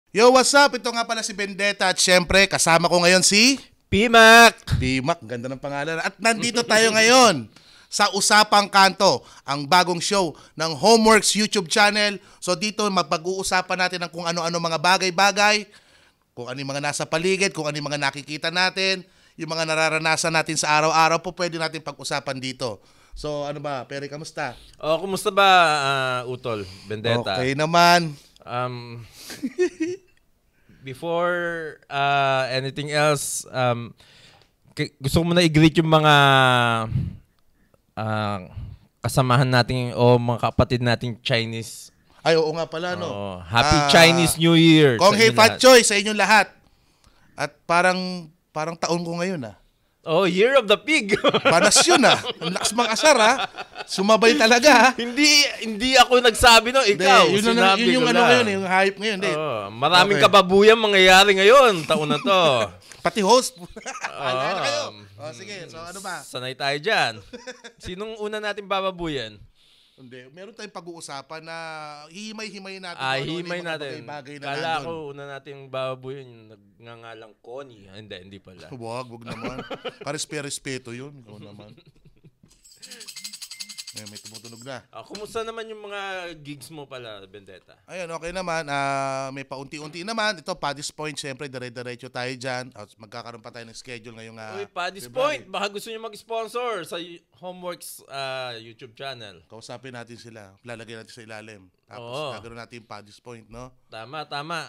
Yo, what's up? Ito nga pala si Bendeatha at syempre kasama ko ngayon si P-Mac! P-Mac, ganda ng pangalan. At nandito tayo ngayon sa Usapang Kanto, ang bagong show ng Homeworks YouTube channel. So dito mapag-uusapan natin ng kung ano-ano mga bagay-bagay, kung ano yung mga nasa paligid, kung ano yung mga nakikita natin, yung mga nararanasan natin sa araw-araw po pwede natin pag-usapan dito. So ano ba, Peri, kamusta? Kumusta ba, Utol, Bendeatha? Okay naman. Before anything else, gusto ko muna i-greet yung mga kasamahan natin o mga kapatid nating Chinese. Ay, oo nga pala, no? Happy Chinese New Year! Kong Hei Fat Choy sa inyong lahat. At parang taon ko ngayon, Oh, Year of the Pig! Panas yun, Ang lakas mang-asar, Sumabay talaga, Hindi ako nagsabi, no? Ikaw, yun sinabi yung ko ano lang. ngayon, yung hype ngayon. Maraming Okay. kababuyan mangyayari ngayon, taon na to. Pati host. Ano kayo? Sige, so ano ba? Sanay tayo dyan. Sinong una natin bababuyan? Hindi, meron tayong pag-uusapan na hihimay-himayin natin. Himay natin. Bagay na Kala nandun. ko una nating bababuyan yung nagngangalang Connie. Hindi pala. Wag naman. Karespeto yun. Ikaw naman. May tumutunog na. Kumusta naman yung mga gigs mo pala, Bendeatha? Ayun, okay naman. May paunti-unti naman. Ito, Paddy's Point, syempre, dire-diretso tayo dyan. Magkakaroon pa tayo ng schedule ngayong Uy, Paddy's February. Point, baka gusto nyo mag-sponsor sa Homeworks YouTube channel. Kausapin natin sila. Lalagyan natin sa ilalim. Tapos Oo. gagawin natin yung Paddy's Point, no? Tama.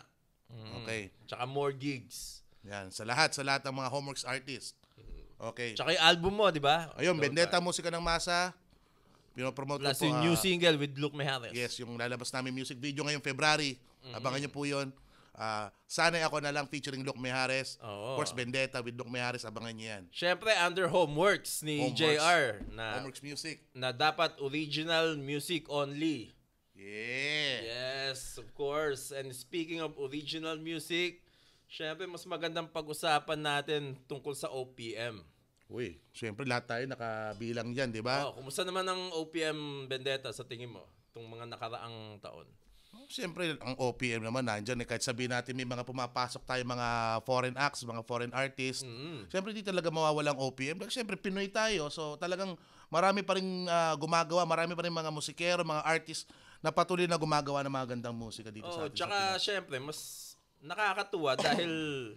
Okay. Tsaka more gigs. Yan, sa lahat ng mga Homeworks artists. Okay. Tsaka yung album mo, di ba? Ayun, Bendeatha, Musika ng Masa. Pinopromote ko Plus po. yung new single with Luke Mejares. Yes, yung lalabas namin music video ngayong February. Abangan nyo po yun. Sana'y Ako Na Lang featuring Luke Mejares. Oo. Of course, Bendeatha with Luke Mejares. Abangan nyo yan. Siyempre, under Homeworks ni Homeworks. JR na Homeworkzmusic. dapat original music only. Yeah. Yes, of course. And speaking of original music, syempre mas magandang pag-usapan natin tungkol sa OPM. Uy, siyempre lahat tayo nakabilang dyan, di ba? Kumusta naman ang OPM, Bendeatha, sa tingin mo? Itong mga nakaraang taon. Siyempre, ang OPM naman nandyan. Kahit sabihin natin may mga pumapasok tayo, mga foreign acts, mga foreign artists. Siyempre, di talaga mawawalang OPM. Siyempre, Pinoy tayo. So, talagang marami pa rin gumagawa. Marami pa rin mga musikero, mga artists na patuloy na gumagawa ng mga gandang musika dito sa atin. Tsaka, syempre, mas nakakatuwa dahil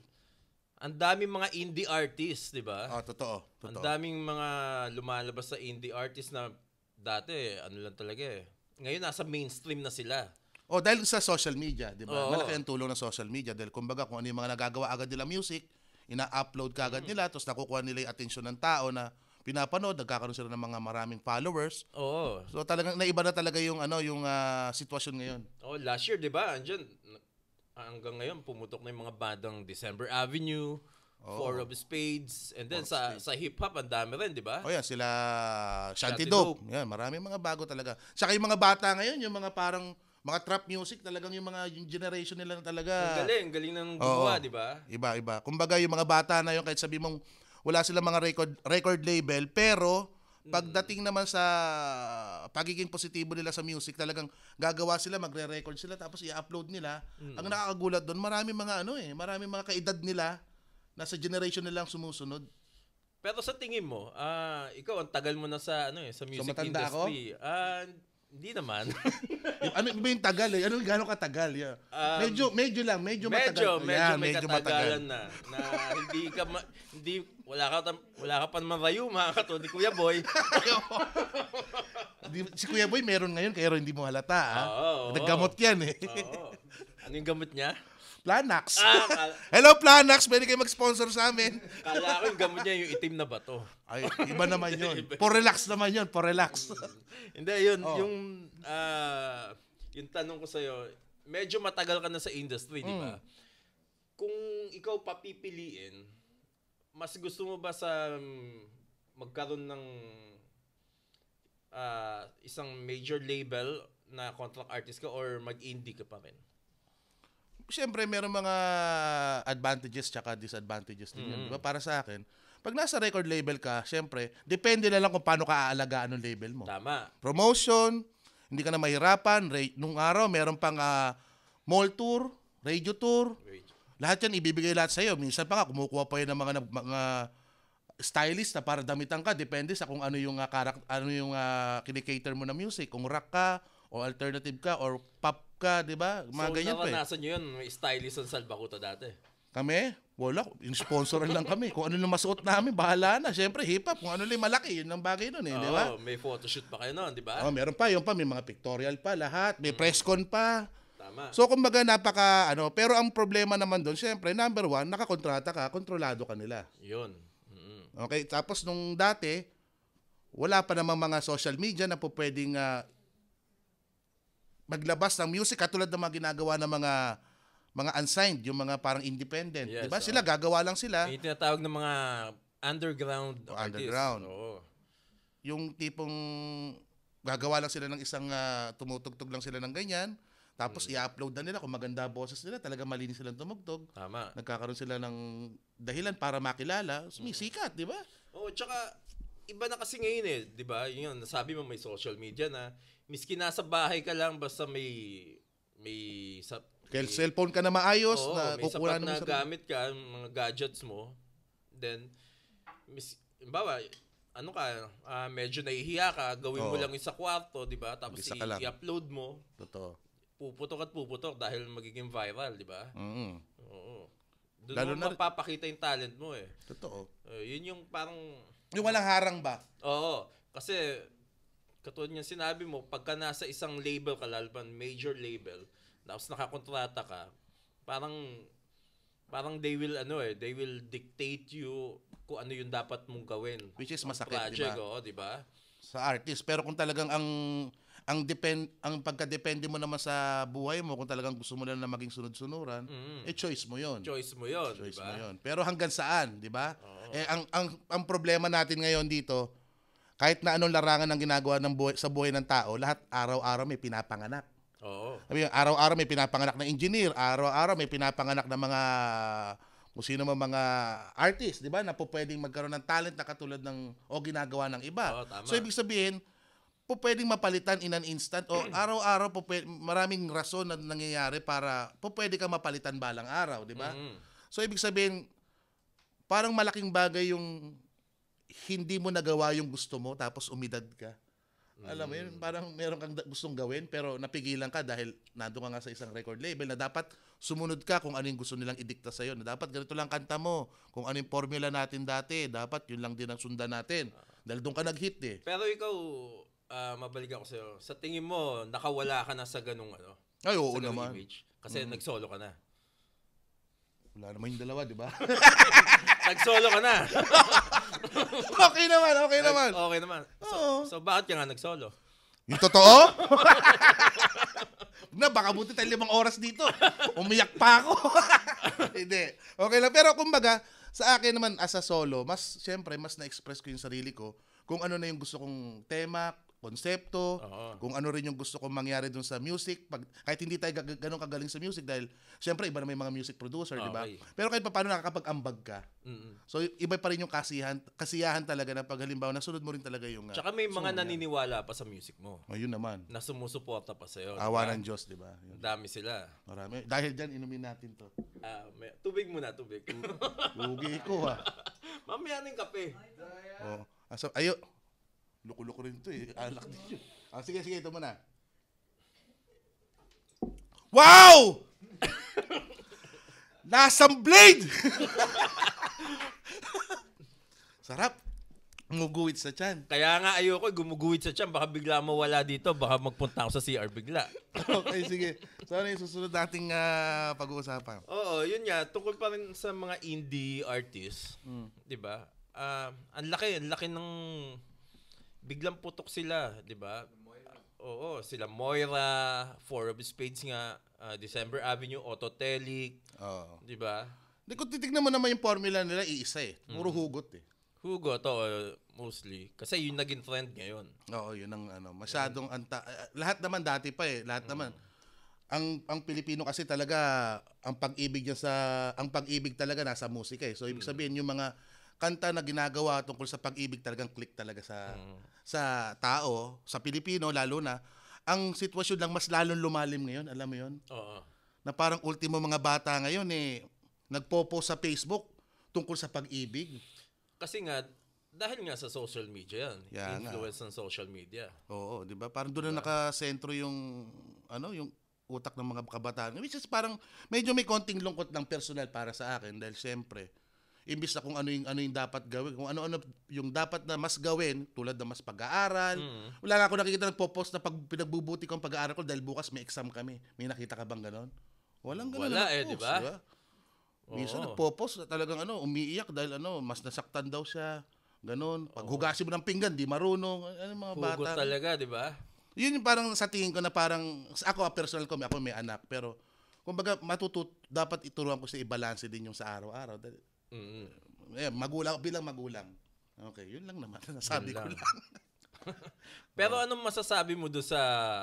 ang daming mga indie artists, di ba? Totoo. Ang daming mga lumalabas sa indie artists na dati, ano lang talaga eh. Ngayon, nasa mainstream na sila. Dahil sa social media, di ba? Oo. Malaki ang tulong ng social media. Dahil kumbaga, kung ano yung mga nagagawa agad nila music, ina-upload ka agad nila, tapos nakukuha nila yung atensyon ng tao na pinapanood, nagkakaroon sila ng mga maraming followers. Oo. So talagang naiba na talaga yung sitwasyon ngayon. Last year, di ba? Andyan, hanggang ngayon, pumutok na yung mga bandang December Avenue, Four of Spades, and then sa hip-hop, ang dami rin, di ba? Yan, sila Shanty Shanty Dope. Yan, maraming mga bago talaga. Saka yung mga bata ngayon, yung mga parang, mga trap music, talagang yung generation nila na talaga. Ang galing ng gumawa, di ba? Iba. Kumbaga yung mga bata na yun, kahit sabi mong wala silang mga record label, pero pagdating naman sa pagiging positibo nila sa music, talagang gagawa sila, magre-record sila, tapos i-upload nila. Ang nakakagulat doon, maraming mga kaedad nila na sa generation nilang sumusunod. Pero sa tingin mo, ikaw ang tagal mo na sa sa music matanda industry. Hindi naman. Ano ba yung tagal eh? Gano'ng katagal? Yeah. Medyo matagal. Medyo matagalan na wala ka pa naman rayo, mga katulad ni Kuya Boy. Si Kuya Boy meron ngayon, kaya hindi mo halata. Naggamot yan eh. Ano yung gamot niya? Planax. Hello Planax, pwede kayo mag-sponsor sa amin. Kala ko yung gamot niya yung itim na bato. Ay, iba naman yun. For relax naman yun, for relax. Hindi, yung tanong ko sa'yo, medyo matagal ka na sa industry, di ba? Kung ikaw papipiliin, mas gusto mo ba sa magkaroon ng isang major label na contract artist ka or mag-indie ka pa rin? Siyempre, meron mga advantages tsaka disadvantages din yun. Diba? Para sa akin, pag nasa record label ka, siyempre, depende na lang kung paano ka aalagaan ng label mo. Tama. Promotion, hindi ka na mahirapan. Nung araw, meron pang mall tour. radio tour. Lahat yan ibibigay lahat sa'yo. Minsan pa nga, kumukuha pa yun ng mga stylist na para damitan ka. Depende sa kung ano yung, kinikater mo na music. Kung rock ka, o alternative ka, or pop ka, di ba? Mga ganyan pa eh. Naranasan nyo yun, may stylist ang Salbakuta dati. Kami? Wala. Sponsoran lang kami. Kung ano yung masuot namin, bahala na. Siyempre, hip-hop. Kung ano yung malaki, yun ang bagay nun eh. Di ba? May photoshoot pa kayo nun, di ba? Meron pa. Yung pa, may mga pictorial pa, lahat. May press con pa. Tama. So, kumbaga, pero ang problema naman doon, siyempre, number one, nakakontrata ka, kontrolado ka nila. Yun. Okay? Tapos, nung dati, wala pa namang mga social media na po pwedeng maglabas ng music katulad ng mga ginagawa ng mga unsigned, yung mga parang independent. Yes, diba? Sila, gagawa lang sila. May tinatawag ng mga underground artists. Underground. Oo. Yung tipong gagawa lang sila ng isang tumutugtog lang sila ng ganyan. Tapos i-upload na nila kung maganda boses nila, talaga malinis silang tumugtog. Tama. Nagkakaroon sila ng dahilan para makilala, sumisikat, di ba? Tsaka iba na kasi ngayon eh, di ba? Yun, nasabi mo may social media na, miski nasa bahay ka lang, basta may cellphone ka na maayos, na may kukuha sapat na sa gamit ka, mga gadgets mo, then, bawa, medyo nahihiya ka, gawin mo lang yung sa kwarto, di ba? Tapos i-upload mo. Totoo. Puputok dahil magiging viral, di ba? Oo. Lalo Doon mo mapapakita yung talent mo eh. Totoo. Yun yung parang... Yung walang harang ba? Oo. Kasi, katulad niya sinabi mo, pagka nasa isang label ka, lalo major label, tapos nakakontrata ka, parang they will dictate you kung ano yung dapat mong gawin. Which is masakit, project, di ba? Sa artist. Pero kung talagang ang pagka-depende mo naman sa buhay mo, kung talagang gusto mo lang na maging sunod-sunuran, choice mo 'yon. Choice mo 'yon, Choice diba? mo 'yon. Pero hanggang saan, 'di ba? Ang problema natin ngayon dito, kahit na anong larangan ng ginagawa ng sa buhay ng tao, lahat araw-araw may pinapanganak. Oo. Araw-araw may pinapanganak na engineer, araw-araw may pinapanganak na mga kung sino man mga artist, 'di ba? Na po pwedeng magkaroon ng talent na katulad ng ginagawa ng iba. So ibig sabihin, po pwedeng mapalitan in an instant o araw-araw po maraming rason na nangyayari para po pwede kang mapalitan balang araw, di ba? So ibig sabihin, parang malaking bagay yung hindi mo nagawa yung gusto mo tapos umidad ka. Alam mo yun, parang meron kang gustong gawin pero napigilan ka dahil nandun ka nga sa isang record label na dapat sumunod ka kung ano yung gusto nilang idikta sa'yo. Na dapat ganito lang kanta mo. Kung ano yung formula natin dati, dapat yun lang din ang sundan natin. Dahil doon ka nag-hit eh. Pero ikaw, mabalik ako sa'yo. Sa tingin mo, nakawala ka na sa ganung Ay, oo naman. Image? Kasi nag-solo ka na. Wala naman yung dalawa, di ba? Nag-solo ka na. Okay naman. Okay naman. So bakit ka nga nag-solo? Yung totoo? Baka buti tayo 5 oras dito. Umiyak pa ako. Hindi. Okay lang. Pero kumbaga, sa akin naman as a solo, siyempre, mas na-express ko yung sarili ko kung ano na yung gusto kong tema, konsepto, kung ano rin yung gusto kong mangyari dun sa music. Kahit hindi tayo ganun kagaling sa music dahil siyempre iba na may mga music producer, di ba? Pero kahit paano nakakapag-ambag ka. So iba pa rin yung kasiyahan talaga na pag halimbawa nasunod mo rin talaga yung Tsaka may mga naniniwala pa sa music mo. Yun naman. Na sumusuporta pa sa'yo. Awa ng Diyos, di ba? Dami sila. Marami. Dahil dyan, inumin natin to. Tubig muna, tubig. Lugi ko Mamaya ng kape. Ayo. Luko-luko rin ito eh. Alak din yun. Sige, ito muna. Wow! Lasang blade! Sarap. Gumuguhit sa tiyan. Kaya nga ayoko gumuguhit sa tiyan. Baka bigla mawala dito. Baka magpunta ako sa CR bigla. Okay, sige. So ano yung susunod nating pag-uusapan? Oo, yun nga. Tungkol pa rin sa mga indie artists. Diba? Ang laki ng... Biglang putok sila, di ba? Oo, sila Moira, Four of Spades nga, December Avenue, Autotelic, di ba? Kung titignan mo naman yung formula nila, iisa eh. Puro hugot eh. Hugot, mostly. Kasi yun naging trend ngayon. Oo, yun ang masyadong lahat naman dati pa eh. Lahat naman. Ang Pilipino kasi talaga, ang pag-ibig talaga nasa musika eh. So, ibig sabihin yung mga kanta na ginagawa tungkol sa pag-ibig talagang click talaga sa tao, sa Pilipino lalo na. Ang sitwasyon lang mas lalong lumalim ngayon, alam mo 'yon? Oo. na parang ultimo mga bata ngayon nagpo-post sa Facebook tungkol sa pag-ibig. Kasi nga, dahil nga sa social media yan. Influence ng social media. Oo, di ba? Parang doon na nakasentro yung utak ng mga kabataan. Which is parang medyo may konting lungkot ng personal para sa akin dahil siyempre, imbis na kung ano yung dapat gawin, kung ano-ano yung dapat na mas gawin, tulad ng mas pag-aaral. Wala nga ako nakikita nagpo-post na pinagbubuti ko ang pag-aaral ko dahil bukas may exam kami. May nakita ka bang ganon? Walang ganon. Wala di ba? Diba? Minsan nagpo-post na talagang umiiyak dahil mas nasaktan daw siya. Ganon. Pag hugasin mo ng pinggan, di marunong. Mga bata. Hugot talaga, di ba? Yun yung parang sa tingin ko na parang, ako personal ko, ako may anak, pero kumbaga dapat ituruan ko sa i-balance din yung sa araw-araw. Bilang magulang. Okay, yun lang naman. Nasabi ko lang. Pero anong masasabi mo doon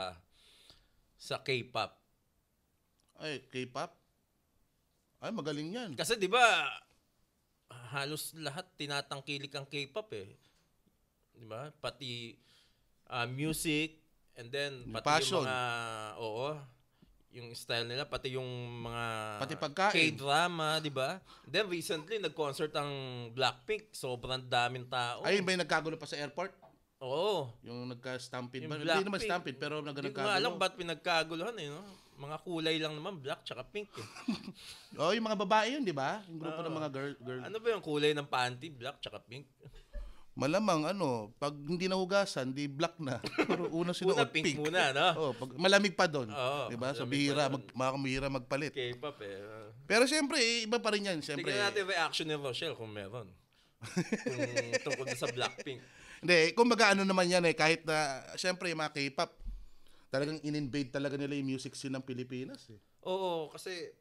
sa K-pop? Ay, K-pop? Ay, magaling yan. Kasi di ba halos lahat tinatangkilik ang K-pop Di ba? Pati music and then yung pati passion. Yung mga yung style nila, pati yung mga pati pagkain. K-drama, di ba? Then recently, nag-concert ang Blackpink. Sobrang daming tao. Ayun ba yung nagkagulo pa sa airport? Oo. Yung nagka-stampede ba? Hindi naman stampede, pero nagkagulo. Hindi ko alam ba't pinagkaguluhan no? Mga kulay lang naman, black tsaka pink yung mga babae yun, di ba? Yung grupo ng mga girl. Ano ba yung kulay ng panty? Black tsaka pink? Malamang pag hindi nahugasan, di black na. Pero una pink muna, no? Pag malamig pa doon. Oo, 'di ba? So bihira magpalit. K-pop Pero siyempre, iba pa rin 'yan, siyempre. Tingnan natin reaction ni Rochelle kung meron. Kung tungkol sa Blackpink. Hindi, kumbaga naman 'yan kahit na siyempre yung mga K-pop talagang in-invade talaga nila yung music scene ng Pilipinas Oo, kasi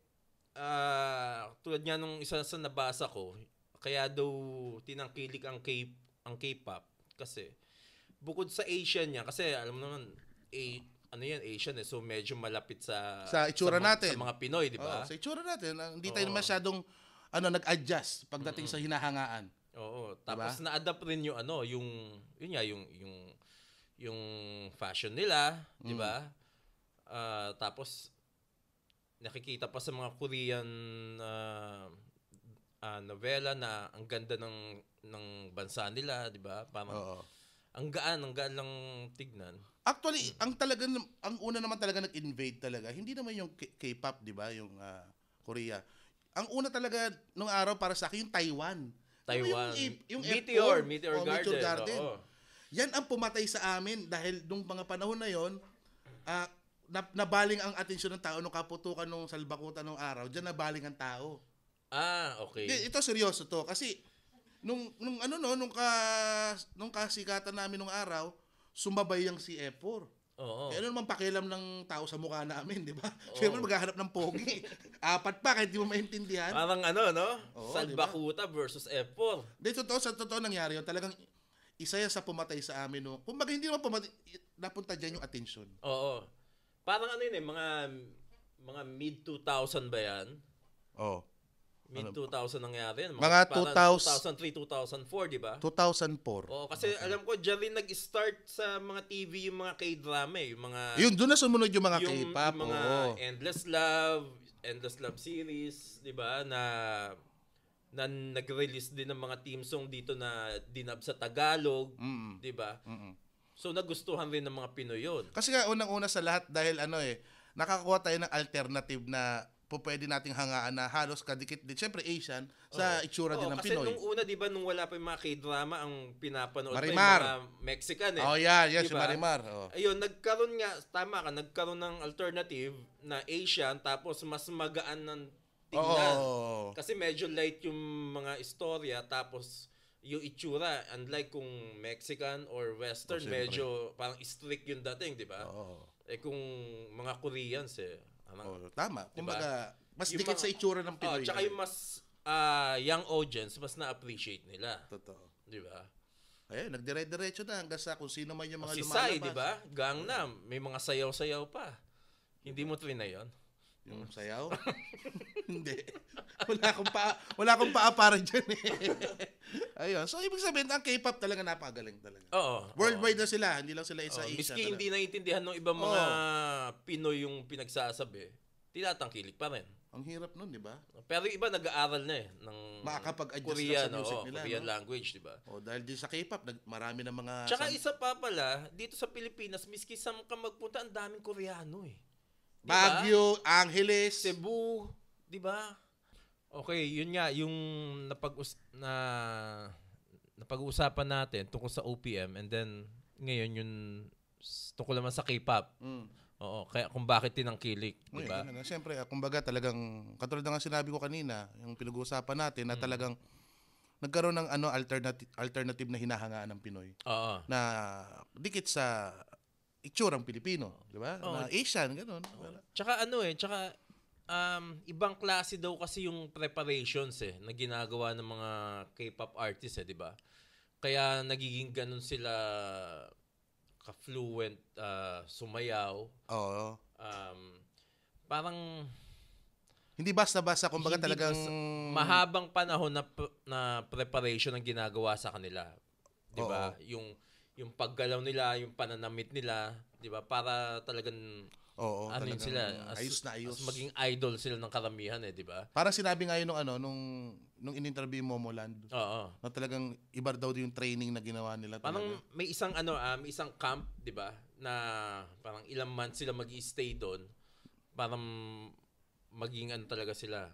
tulad nga nung isa sa nabasa ko, kaya daw tinangkilik ang K-pop kasi bukod sa Asian niya, kasi alam mo naman Asian so medyo malapit sa itsura natin. Sa mga Pinoy, di ba? Sa itsura natin, hindi tayo masyadong nag-adjust pagdating sa hinahangaan. Oo, tapos diba? Na-adapt rin yung yung fashion nila, di ba? Tapos nakikita pa sa mga Korean novela na ang ganda ng bansa nila, 'di ba? Parang ang gaan lang tignan. Actually, ang una naman talaga nag-invade talaga, hindi naman yung K-pop, 'di ba? Yung Korea. Ang una talaga nung araw para sa akin yung Taiwan. Yung Meteor Garden. Yan ang pumatay sa amin dahil nung mga panahon na 'yon, nabaling ang atensyon ng tao nung kaputukan nung salbakutan nung araw. Diyan nabaling ang tao. Okay. Ito seryoso to kasi nung kasikatan namin nung araw, sumabay yung si F4. Oo. Ano naman pakialam ng tao sa mukha namin, di ba? Siyempre maghahanap ng pogi. 4 pa kahit di mo maintindihan. Parang Salbakuta versus F4. Sa totoo nangyari yun. Talagang isa yan sa pumatay sa amin. No? Kumbaga hindi naman napunta dyan yung attention. Oo. Parang mga mid-2000 ba yan? Oo. Mid-2000 nangyari yan. Mga 2003, 2004, di ba? 2004. Oo, kasi alam ko, dyan rin nag-start sa mga TV yung mga K-drama yung mga... Yun, doon na sumunod yung mga K-pop. Yung mga Endless Love series, di ba? Na nag-release din ng mga team song dito na dinab sa Tagalog, di ba? So nagustuhan rin ng mga Pinoy yun. Kasi nga unang-una sa lahat dahil nakakuha tayo ng alternative na pwede nating hangaan na halos kadikit din. Siyempre Asian sa itsura din ng Pinoy. Kasi nung una, di ba, nung wala pa yung mga K-drama, ang pinapanood Marimar. pa yung mga Mexican yan, diba? si Marimar. Ayun, nagkaroon ng alternative na Asian, tapos mas magaan ng tingnan. Kasi medyo light yung mga istorya, tapos yung itsura, unlike kung Mexican or Western, medyo parang strict yung dating, di ba? Kung mga Koreans tama. Diba? Kumbaga, mas dikit sa itsura ng Pinoy. Tsaka yung mas young audience, mas na-appreciate nila. Totoo. Di ba? Ayun, nagdire-diretso na hanggang sa kung sino man yung mga lumalabas. Si Sai, di ba? Gangnam, may mga sayaw-sayaw pa. Hindi mo trinay yun? Yung sayaw? Hindi. Wala akong paa para dyan Ayun. So, ibig sabihin, ang K-pop talaga napakagaling talaga. Oo. Worldwide na sila. Hindi lang sila isa Asia. Miski hindi naiintindihan ng ibang mga Pinoy yung pinagsasabi. tinatangkilik pa rin. Ang hirap nun, di ba? Pero yung iba nag-aaral na ng Makakapag-adjust Korean, sa music nila, Korean no? language, di ba? Dahil din sa K-pop, marami ng mga... Tsaka isa pa pala, dito sa Pilipinas, miski saan ka magpunta, ang daming Koreano eh. Diba? Baguio, Angeles, Cebu, di ba? Okay, yun nga, yung napag-uusapan natin tungkol sa OPM, and then ngayon yung tungkol naman sa K-pop. Oo, kaya kung bakit tinangkilik, di ba? Siyempre, kumbaga talagang, katulad ng sinabi ko kanina, yung pinag-uusapan natin na talagang nagkaroon ng alternative na hinahangaan ng Pinoy. Oo. Na dikit sa itsurang Pilipino, di ba? Na Asian, gano'n. Tsaka ibang klase daw kasi yung preparations na ginagawa ng mga K-pop artists di ba? Kaya nagiging ganun sila ka-fluent sumayaw. Oo. Parang hindi basta-basta, kumbaga talagang mahabang panahon na preparation ang ginagawa sa kanila. 'Di ba? Yung paggalaw nila, yung pananamit nila, 'di ba? Para talagang yun sila, ayos na ayos. As maging idol sila ng karamihan 'di ba? Parang sinabi nga yun nung in-interview mo Moland. Oo. Na talagang iba daw yung training na ginawa nila. Parang may isang may isang camp, 'di ba? Na parang ilang months sila magi-stay doon para maging talaga sila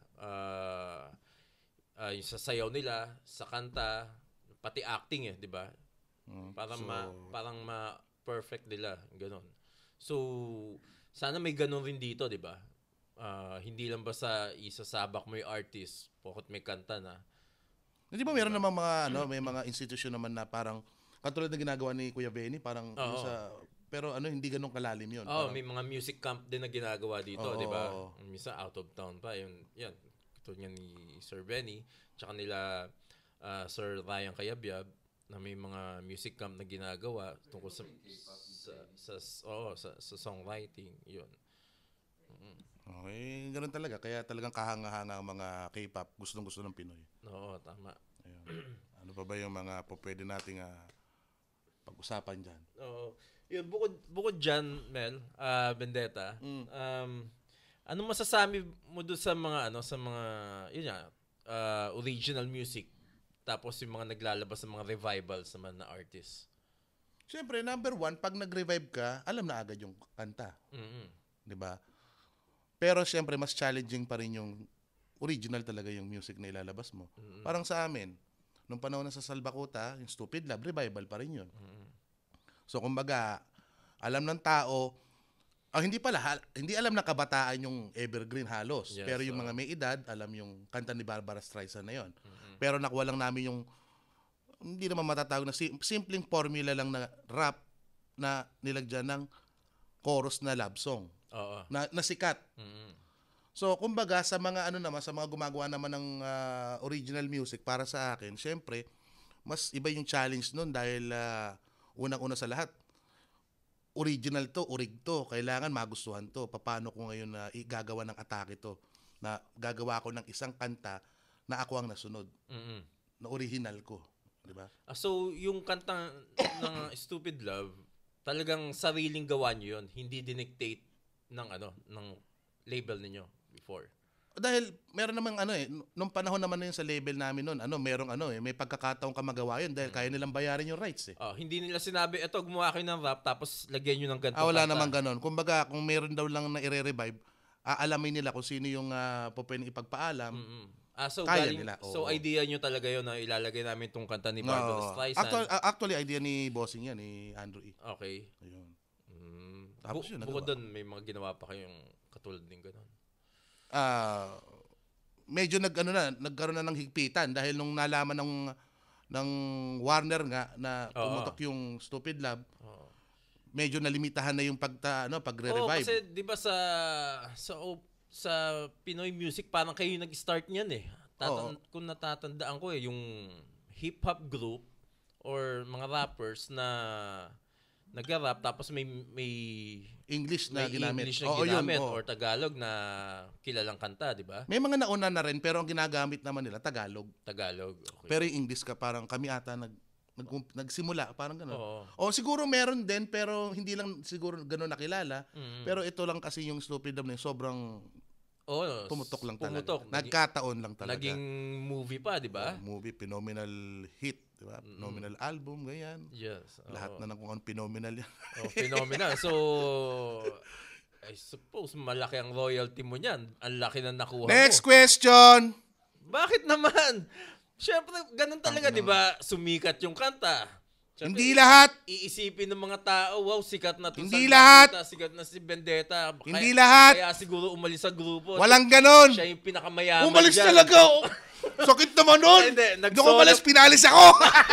yung sa sayaw nila, sa kanta, pati acting 'di ba? Parang ma-perfect nila, gano'n. So, sana may gano'n rin dito, 'di ba? Hindi lang basta isasabak mo yung artist, pokot may kanta na. Hindi ba meron namang may mga institution naman na parang katulad ng ginagawa ni Kuya Benny, parang pero hindi ganoon kalalim 'yon. May mga music camp din na ginagawa dito, 'di ba? Minsan out of town pa, yan. Katulad ni Sir Benny, tsaka nila Sir Ryan Kayabyab na may mga music camp na ginagawa tungkol sa songwriting, 'yun. Okay, ganoon talaga. Kaya talagang kahanga-hanga ang mga K-pop, gustong-gusto ng Pinoy. Oo, tama. Ayun. Ano pa ba yung mga pwede nating pag-usapan diyan? Oo. Yun, bukod dyan, Mel, Bendeatha, ano masasabi mo doon sa mga original music, tapos yung mga naglalabas ng mga revivals naman na artists? Siyempre, number one, pag nag-revive ka, alam na agad yung kanta. Di ba? Pero siyempre, mas challenging pa rin yung original talaga yung music na ilalabas mo. Parang sa amin, nung panahon na sa Salbakuta, yung Stupid Love, revival pa rin yun. So, kumbaga, alam ng tao, hindi alam ng kabataan yung evergreen halos. Yes, pero yung mga may edad, alam yung kanta ni Barbara Streisand na yun. Pero nakuha lang namin yung, hindi naman matatawag na simpleng formula lang na rap na nilagyan ng chorus na love song. Na sikat. So, kumbaga, sa mga sa mga gumagawa naman ng original music, para sa akin, syempre, mas iba yung challenge nun dahil unang-una sa lahat, original to, orig to, kailangan magustuhan to. Paano ko ngayon na igagawa ng atake to? Na gagawa ko ng isang kanta na ako ang nasunod. Na original ko. Diba? So, yung kanta ng Stupid Love, talagang sariling gawa nyo yun. Hindi dinictate ng label ninyo before. Dahil meron namang nung panahon naman na yun sa label namin noon, merong may pagkakataong ka magawa yun dahil kaya nilang bayarin yung rights Hindi nila sinabi, eto gumawa kayo ng rap tapos lagyan nyo ng ganito. Wala namang ganon. Kumbaga, kung meron daw lang na i-revive, aalamin nila kung sino yung pwedeng ipagpaalam. So kaya nila. So idea nyo talaga yun na ilalagay namin tong kanta ni Barbara Streisand. Actually, idea ni Bossing yan, ni Andrew E. Okay. Ayun. Tapos yun, bukod doon, may mga ginawa pa kayong katulad din ganon. Medyo nagkaroon na ng higpitan dahil nung nalaman ng Warner nga na pumutok yung Stupid Love, medyo nalimitahan na yung pagre-revive. Kasi 'di ba sa Pinoy music parang kayo nag-start niyan kung natatandaan ko yung hip-hop group or mga rappers na nag-rap tapos may English na ginamit. Or Tagalog na kilalang kanta, di ba? May mga nauna na rin pero ang ginagamit naman nila Tagalog. Okay. Pero yung English ka parang kami ata nagsimula parang gano'n. Siguro meron din pero hindi lang siguro gano'n nakilala. Pero ito lang kasi yung Stupid Love na sobrang Oh, Pumutok lang talaga. pumutok. Nagkataon lang talaga. Naging movie pa, di ba? Movie, phenomenal hit, di ba? Phenomenal album, ganyan. Yes. Lahat na ng kung ano phenomenal yan. Phenomenal. So, I suppose malaki ang royalty mo niyan. Ang laki na nakuha Next mo. question! Bakit naman? Siyempre, ganun talaga, di ba? Sumikat yung kanta. Siyempre, Hindi lahat. Iisipin ng mga tao, wow, sikat na to. Hindi lahat. Sikat na si Bendeatha. Hindi lahat. Kaya siguro umalis sa grupo. Walang ganon. Siya yung pinakamayaman Umalis dyan. talaga. Sakit naman nun. Hindi, Doon ko malas, pinalis ako.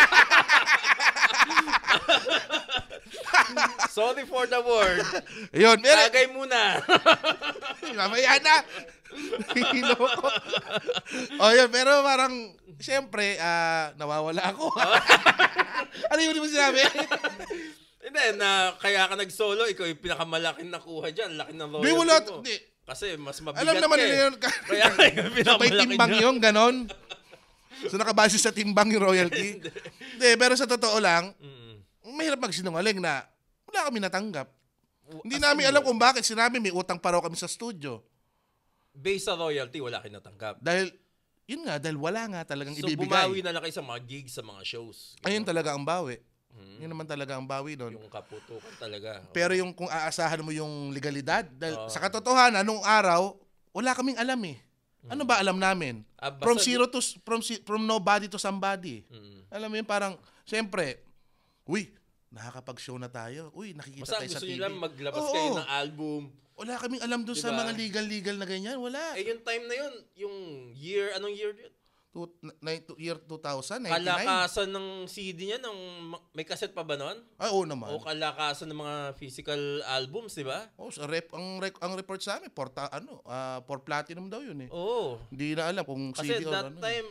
Sorry for the word. Ayun. Tagay muna. Mamaya na. Hinoko. Yun. Pero parang, siyempre, nawawala ako. Ano yun mo sinabi? Hindi, kaya ka nag-solo, ikaw yung pinakamalaking nakuha dyan. Laki ng royalty wala, mo. hindi. Kasi mas mabigat Alam naman ka nila yun. Kaya yung May timbang yun, ganon. So nakabase sa timbang yung royalty. Hindi, pero sa totoo lang, mahirap magsinungaling na wala kami natanggap. Hindi namin alam kung bakit. Sinabi may utang pa raw kami sa studio. Based sa royalty, wala kayo natanggap. Dahil, yun nga, dahil wala nga talagang So ibibigay. bumawi na lang kayo sa mga gigs, sa mga shows. Ayun talaga ang bawi. Yun naman talaga ang bawi doon. Yung kaputukan talaga. Pero yung kung aasahan mo yung legalidad, dahil sa katotohanan, nung araw, wala kaming alam eh. Ano ba alam namin? From nobody to somebody. Alam mo yun, parang, siyempre, nakakapag-show na tayo. Nakikita Basta tayo sa gusto TV. nyo lang maglabas kayo ng album. Wala kaming alam doon sa mga legal na ganyan. Wala. Yung time na yun, yung year, anong year yun? Year 2000, 99. Kalakasan ng CD niya, may cassette pa ba nun? Oo naman. O kalakasan ng mga physical albums, di ba? Ang report sa amin, for platinum daw yun eh. Oo. Hindi na alam kung Kasi CD or that time,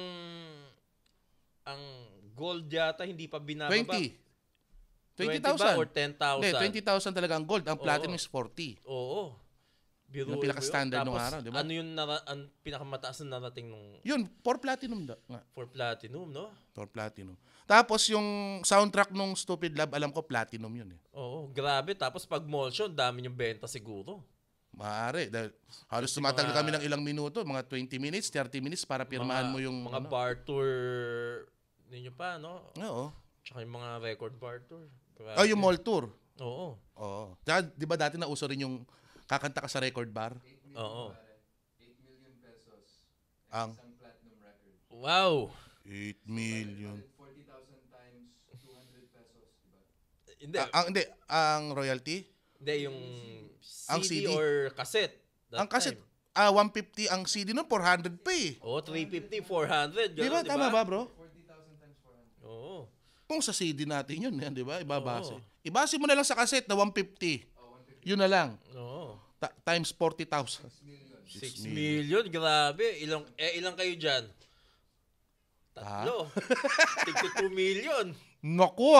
ang gold yata hindi pa binababa. 20 ba 20,000. or 10,000? Hindi, 20,000 talaga ang gold. Ang platinum is 40. Oo. Biro Yung pinaka-standard nung araw, di ba? Ano yung ang pinakamataas na narating nung... Yun, for platinum nga. For platinum, no? For platinum. Tapos yung soundtrack nung Stupid Love, alam ko platinum yun eh. Oo, grabe. Tapos pag motion, dami yung benta siguro. Maaari. Dahil halos tumatagal kami ng ilang minuto, mga 20 minutes, 30 minutes para pirmahan mo yung... Mga bar tour ninyo pa, no? Oo. Tsaka yung mga record bar tour. Grabe. Yung mall tour. Oo. Tsaka, di ba dati nauso rin yung kakanta ka sa record bar? Oo. 8 million pesos. Ang Isang platinum record. Wow. 8 million. 40,000 times 200 pesos, diba? Hindi. Ang royalty? Hindi, yung CD, Ang CD or cassette. Ang cassette, 150 ang CD nun, 400 pa eh. Oo, 350, 400. Di ba? Tama ba, bro? 40,000 times 400. Oo. Kung sa CD natin yun, di ba? Ibabase. Oo. Ibase mo na lang sa cassette na 150. Yun na lang. Oo. Times 40,000. 6 million, grabe. Ilang kayo dyan? Tatlo. Tigto 2 million. Naku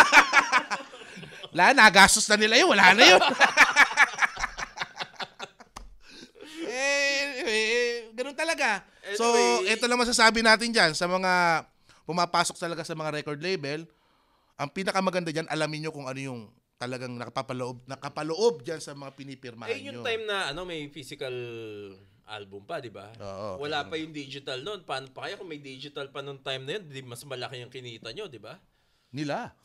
Wala, nagastos na nila yun. Wala na yun. Ganun talaga. Anyway, So, ito lang masasabi natin dyan sa mga pumapasok talaga sa mga record label. Ang pinakamaganda dyan, alamin nyo kung ano yung talagang nakapaloob dyan sa mga pinipirmahan nyo. yung time na may physical album pa, di ba? Oo. Wala pa yung digital noon. Paano pa kaya kung may digital pa noong time na yun, di mas malaki yung kinita nyo, di ba? Nila.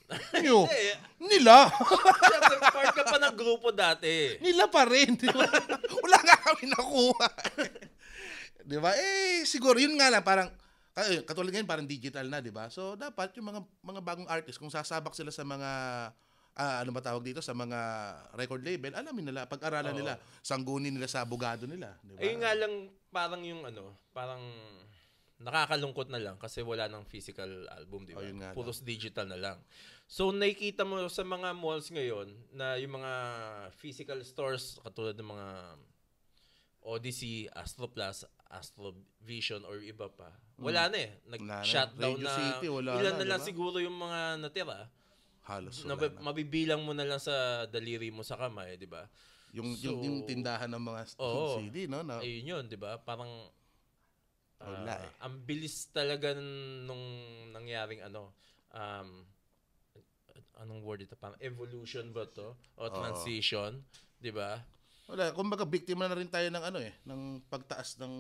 Nila. Siyempre, part ka pa ng grupo dati. Nila pa rin. Di ba? Wala nga kami nakuha. Di ba? Siguro, yun nga lang, parang, katulad ngayon, parang digital na, di ba? So, dapat yung mga bagong artist, kung sasabak sila sa mga, ano ba tawag dito, sa mga record label, alamin nila, pag-aralan nila, sanggunin nila sa abogado nila. Di ba? Ayun nga lang, parang yung parang nakakalungkot na lang kasi wala ng physical album, di ba? Puros digital na lang. So, nakikita mo sa mga malls ngayon na yung mga physical stores, katulad ng mga Odyssey, Astro Plus, Astro Vision, or iba pa. Wala na eh. Nag-shutdown na. City, Ilan na lang siguro yung mga natira. Halos wala na. Mabibilang mo na lang sa daliri mo sa kamay, di ba? Yung tindahan ng mga CD, no? Ayun yun, di ba? Parang wala ang bilis talaga nung nangyaring anong word ito? Parang evolution ba to? O transition, di ba? Wala, kumbaga biktima na rin tayo ng ano ng pagtaas ng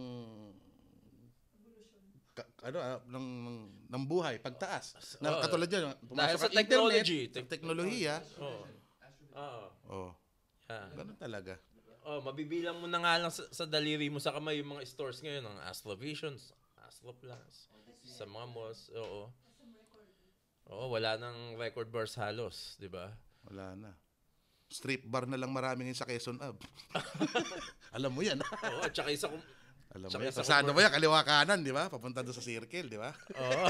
ng buhay, pagtaas. Na katulad yan, Dahil sa technology, technology. teknolohiya. Oo. Oo. Oh, ganun talaga. Oh, mabibilang mo na nga lang sa daliri mo sa kamay yung mga stores ngayon ng Astrovision, Astroplus, sa mga malls. Oo. Oo, wala nang record bars halos, di ba? Wala na. Strip bar na lang marami ngayon sa Quezon Ave. Alam mo yan. Oo, at saka isa Alam mo yan. Sa ano mo yan, kaliwa kanan, di ba? Papunta doon sa circle, di ba? Oo.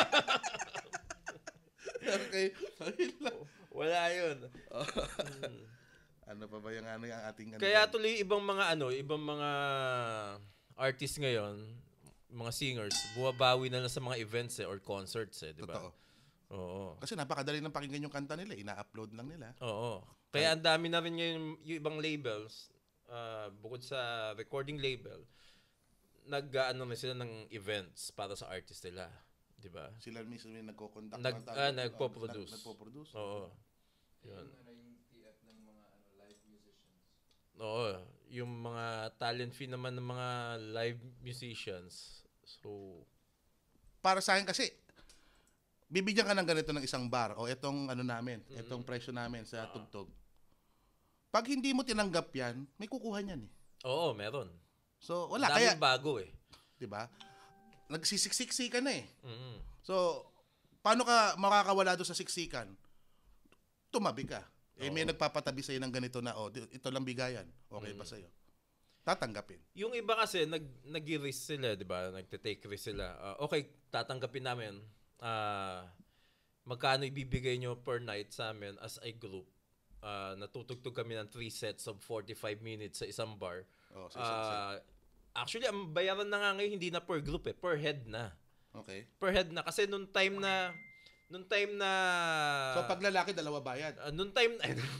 Okay. Wala yun. Ano pa ba yung ating Kaya tuloy ibang mga artists ngayon, mga singers, buwabawi na lang sa mga events or concerts di ba? Totoo. Oo. Kasi napakadali ng pakinggan yung kanta nila, ina-upload lang nila. Oo. Kaya ang dami na rin ngayon yung ibang labels, bukod sa recording label, nag-ano na sila ng events para sa artist nila, di ba? Sila mismo yung nagko-conduct. Nagpo-produce. Oo. Yun. Yung TF ng mga live musicians. Oo. Yung mga talent fee naman ng mga live musicians. So, Para sa akin kasi, bibigyan ka ng ganito ng isang bar o itong itong presyo namin sa tugtog. Pag hindi mo tinanggap yan, may kukuha niyan oo, meron. So, wala. Daming Kaya, bago di ba? Nagsisiksiksi ka na Mm-hmm. So, paano ka makakawala doon sa siksikan? Tumabi ka. May nagpapatabi sa'yo ng ganito na, ito lang bigayan. Okay ba sa'yo? Tatanggapin. Yung iba kasi, nag-risk sila, di ba? Nagte-take risk sila. Okay, tatanggapin namin. Magkano ibibigay nyo per night sa amin as a group? Natutugtog kami ng 3 sets of 45 minutes sa isang bar. Sa isang set. Actually, ang bayaran na nga ngayon, hindi na per group per head na. Okay. Per head na. Kasi nung time na So, pag lalaki, dalawa bayad. nung time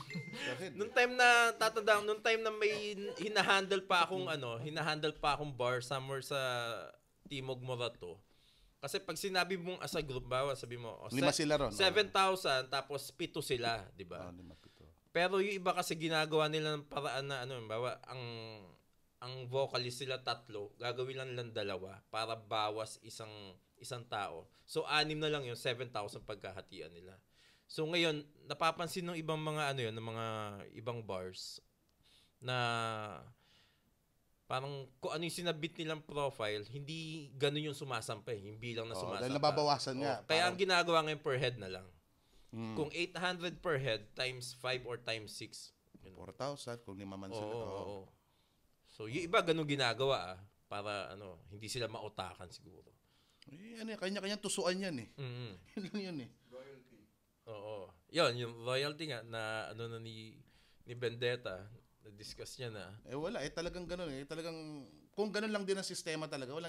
na may hinahandle pa akong bar somewhere sa Timog Morato. Kasi pag sinabi mong as a group, sabi mo, 5 sila ron. 7,000 tapos 7 sila, di ba? 5. Pero yung iba kasi ginagawa nila ng paraan na ang vocalist sila 3, gagawin lang nilang 2 para bawas isang tao. So 6 na lang yung 7,000 pagkahatian nila. So ngayon, napapansin ng ibang mga ng mga ibang bars na parang kung ano yung sinabit nilang profile, hindi ganun yung sumasampay, yung bilang na sumasampa. Dahil nababawasan nga. Kaya ang ginagawa ngayon per head na lang. Kung 800 per head times 5 or times 6. 4,000 kung 5 man sila. Oo. So yung iba ganun ginagawa para hindi sila mautakan siguro. Kanya-kanyang tusuan yan Mm-hmm. Yun lang yun Royalty. Oo. Yun, yung royalty nga na na ni Bendeatha, na-discuss niya na. Wala talagang ganun talagang kung ganun lang din ang sistema talaga,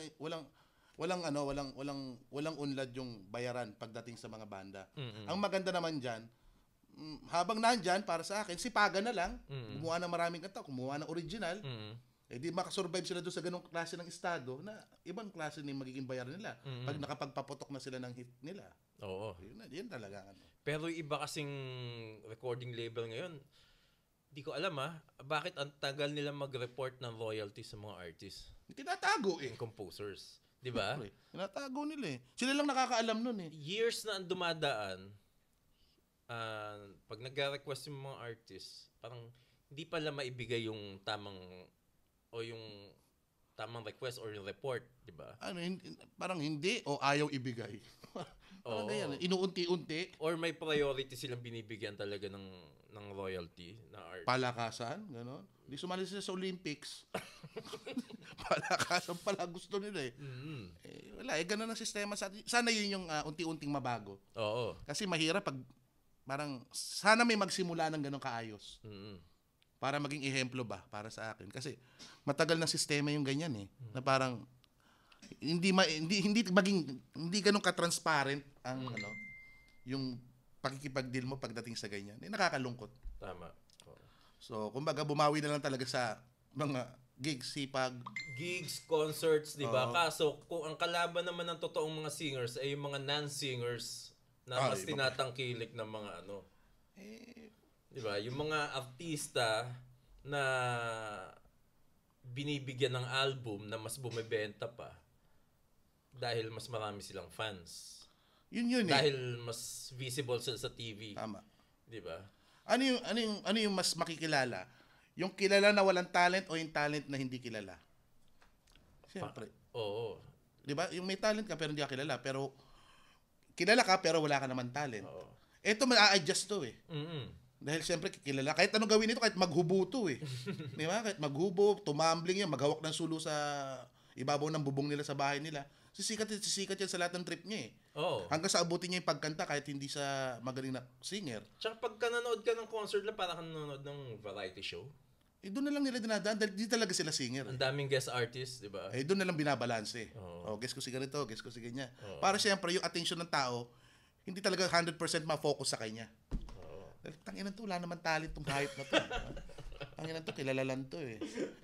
walang unlad yung bayaran pagdating sa mga banda. Mm-hmm. Ang maganda naman diyan, habang nandiyan para sa akin, sipagan na lang, gumawa ng maraming kanta, kumuha ng original. Di makasurvive sila doon sa ganung klase ng estado na ibang klase na yung magiging bayaran nila pag nakapagpaputok na sila ng hit nila. Oo. Yun talaga. Pero yung iba kasing recording label ngayon, di ko alam bakit ang tagal nila mag-report ng royalty sa mga artists? Tinatago Composers. Di ba? Tinatago nila Sila lang nakakaalam nun Years na ang dumadaan, pag nag-request yung mga artists, parang hindi pala maibigay yung tamang request or yung report, di ba? Parang hindi o ayaw ibigay. Parang ganyan, inuunti-unti. Or may priority silang binibigyan talaga ng royalty na art. Palakasan, gano'n. Hindi sumali sila sa Olympics. Palakasan pala gusto nila Mm-hmm. Wala, gano'n ang sistema. Sana yun yung unti-unting mabago. Oo. Kasi mahirap pag parang sana may magsimula ng gano'ng kaayos. Mm-hmm. Para maging ehemplo ba para sa akin. Kasi matagal na sistema yung ganyan na parang hindi ganun ka-transparent ang yung pakikipag-deal mo pagdating sa ganyan. Nakakalungkot. Tama. So, kumbaga bumawi na lang talaga sa mga gigs, sipag. Gigs, concerts, di ba? Kaso, kung ang kalaban naman ng totoong mga singers ay yung mga non-singers na mas tinatangkilik ng mga di ba? Yung mga artista na binibigyan ng album na mas bumebenta pa dahil mas marami silang fans. Yun eh. Dahil mas visible sila sa TV. Tama. 'Di ba? Ano yung mas makikilala? Yung kilala na walang talent o yung talent na hindi kilala? Siyempre. Oo. 'Di ba? Yung may talent ka pero hindi ka kilala, pero kilala ka pero wala ka naman talent. Oo. Ito ma-adjust to eh. Mm. Dahil siyempre kilala, kahit anong gawin nito, kahit maghubo to eh. Di ba? Kahit maghubo, tumambling yan, maghawak ng sulo sa ibabaw ng bubong nila sa bahay nila. Sisikat yan sa lahat ng trip niya eh. Oo. Hanggang sa abutin niya yung pagkanta kahit hindi siya magaling na singer. Tsaka pagka nanood ka ng concert lang, parang nanonood ng variety show. Eh doon na lang nila dinadaan dahil di talaga sila singer. Ang daming guest artists, di ba? Eh doon na lang binabalance eh. Oo. Oh, guess ko si ganito, guess ko si ganyan. Oo. Para siyempre yung attention ng tao, hindi talaga 100% ma-focus sa kanya. Dahil tanginan to, wala naman talent tong hype na to. Tanginan to, kilala lang to eh.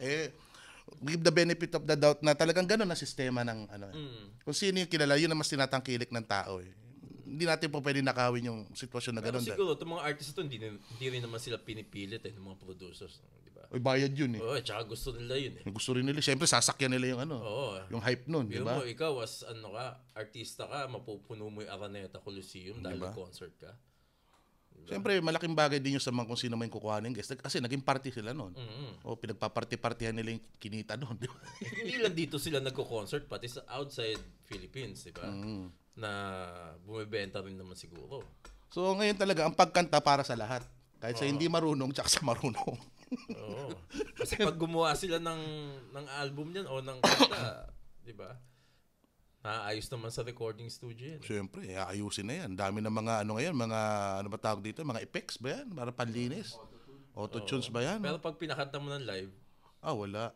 Give the benefit of the doubt na talagang gano'n na sistema ng ano. Kung sino yung kilala, yun ang mas tinatangkilik ng tao eh. Hindi natin po pwede nakawin yung sitwasyon na Pero gano'n. siguro, itong mga artists ito, hindi rin naman sila pinipilit ng mga producers. Di ba? Oy, bayad yun eh. Oo, tsaka gusto nila yun eh. Gusto rin nila. Siyempre, sasakyan nila yung ano. Oo. Yung hype nun, di Biro ba? mo, ikaw as artista ka, mapupuno mo yung Araneta Coliseum dahil Diba? concert ka. Siyempre, malaking bagay din yung sa mga kung sino man yung kukuhanin guest. Kasi naging party sila noon. O pinagpaparty-partihan nila yung kinita noon. Di ba? Hindi lang dito sila nagko-concert, pati sa outside Philippines, di ba? Na bumibenta rin naman siguro. So ngayon talaga, ang pagkanta para sa lahat. Kahit sa hindi marunong, tsaka sa marunong. Oo. Kasi pag gumawa sila ng album niyan o ng kanta, di ba? Naayos naman sa recording studio yan. Siyempre, ayusin na yan. Dami ng mga ano ngayon, mga ano ba tawag dito? Mga effects ba yan? Para panlinis? Auto-tunes ba yan? Pero pag pinakanta mo ng live, wala.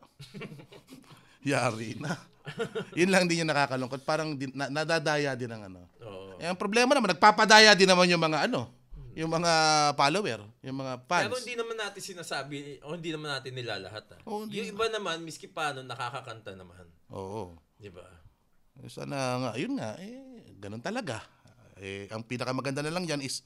Yari na. Yun lang din yung nakakalungkot. Parang nadadaya din ang ano. oo. Eh, ang problema naman, nagpapadaya din naman yung mga ano, yung mga follower, yung mga fans. Pero hindi naman natin sinasabi, o hindi naman natin nilalahat. Hindi yung iba naman, miski paano, nakakakanta naman. Oo. Di ba? Sana nga, yun nga, ganun talaga. Ang pinakamaganda na lang yan is,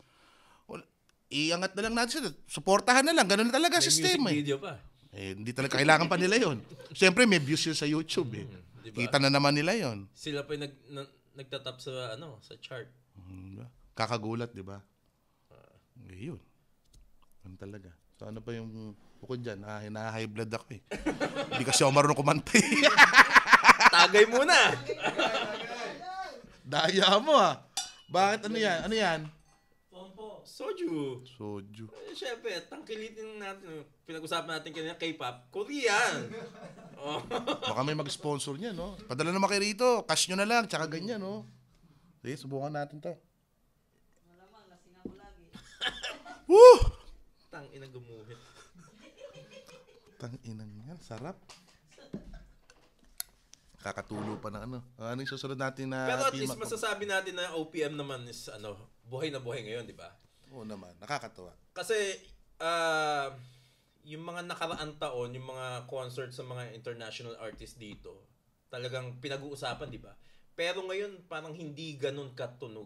iangat na lang natin sila. Suportahan na lang, ganun na talaga May system. music video pa. Hindi talaga kailangan pa nila yon. Siyempre may views yun sa YouTube eh. Diba? Kita na naman nila yon. Sila pa yung nagtatap sa sa chart. Kakagulat, di ba? Yun. Ganun talaga. So ano pa yung bukod dyan? Hina-high blood ako eh. Hindi kasi ako marunong kumanta eh. Tagay muna! Daya mo ah. Bakit ano yan? Ano yan? Pompo. Soju. Soju. Siyempre, tangkilitin natin. Pinag-usapan natin kanina K-pop. Korean. Oh. Baka may mag-sponsor niya, no? Padala naman kayo rito. Cash nyo na lang. Tsaka ganyan, no? Sige, subukan natin to. Malamang, lasing ako lagi. Woo! Tang-ina gumuhit. Tang-inang yan. Sarap. Kakatulo pa ng ano. Ano yung susunod natin na Pero at least P-Mac? masasabi natin na OPM naman is buhay na buhay ngayon, di ba? Oo naman. Nakakatuwa. Kasi yung mga nakaraan taon, yung mga concert sa mga international artists dito, talagang pinag-uusapan, di ba? Pero ngayon parang hindi ganun katunog.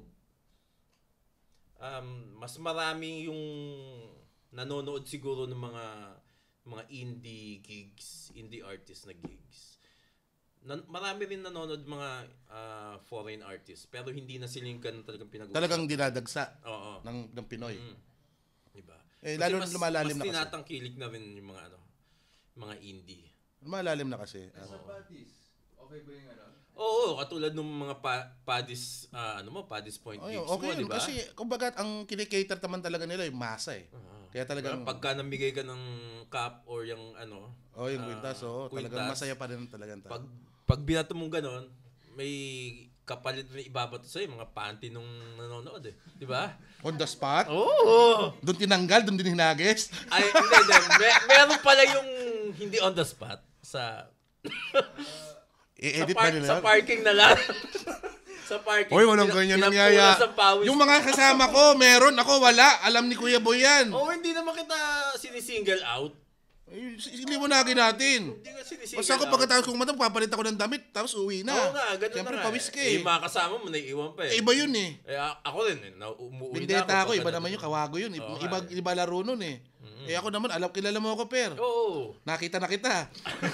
Mas marami yung nanonood siguro ng mga indie gigs, indie artists na gigs. Marami rin nanonood mga foreign artists, pero hindi na sila yung ganun talagang pinag-uusapan. Talagang dinadagsa Oo. ng Pinoy. Diba? Lalo mas, lumalalim mas na kasi. tinatangkilik na rin yung mga indie. Lumalalim na kasi. Sa parties, okay ba yung ano? Oo, katulad ng mga Paddy's Paddy's Point gigs Okay mo, yun. diba? Kasi kumbaga ang kinikater naman talaga nila yung masa eh. Kaya talagang pagka namigay ka ng cup or yung yung kwintas, talagang masaya pa rin talagang tao. Pag binato mong ganon, may kapalit na ibabato sa'yo, mga panty nung nanonood eh. Di ba? On the spot? Oo! Doon tinanggal, doon din hinagis? Ay, hindi. Meron pala yung hindi on the spot sa I-edit ba nila? sa parking na lang. Sa parking. Hoy, walang ganyan nangyaya. Yung mga kasama ko, meron. Ako, wala. Alam ni Kuya Boy yan. hindi naman kita sinisingle out. Liwanagin natin. Hindi nga sinisigaw. Basta ako pagkatapos kong kumanta, papalit ako ng damit, tapos uwi na. Oo nga, ganun Siyempre, na nga. pawis ka eh. Yung mga kasama mo, naiiwan pa eh. Iba yun eh. Ako rin eh, umuwi na Bendeatha ako, iba pagka- naman yung kawago yun. Oo Iba laro nun eh. Ako naman, kilala mo ako, Per. Oo. Nakita na kita.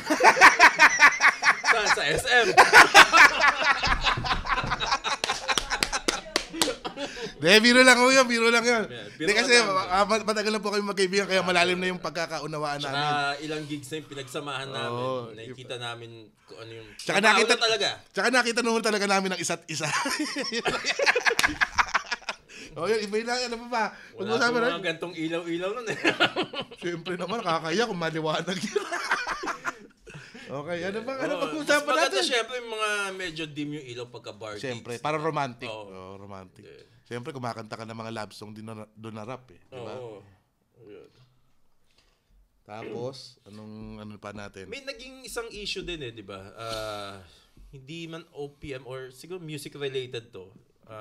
Sa SM. Biro lang yun. Biro lang yun. Biro Hindi kasi lang. matagal na po kami magkaibigan kaya malalim na yung pagkakaunawaan namin. Tsaka ilang gigs na yung pinagsamahan namin. Oo. Nakikita namin kung ano yung... Tsaka nakita talaga. Tsaka nakita naman talaga namin ang isa't isa. Yun, iba yun lang. Ano pa ba? Wala po mga gantong ilaw-ilaw nun eh. Siyempre naman, nakakaya kung maliwanag yun. Okay, ano ba Mas usapan maganda natin? syempre yung mga medyo dim yung ilaw pagka-bar gigs. Siyempre, para romantic. Oo. Romantic. Siyempre, kumakanta ka ng mga love song din doon na rap eh. Diba? Oo. Yun. Tapos, ano pa natin? May naging isang issue din eh, di ba? Hindi man OPM or siguro music related to.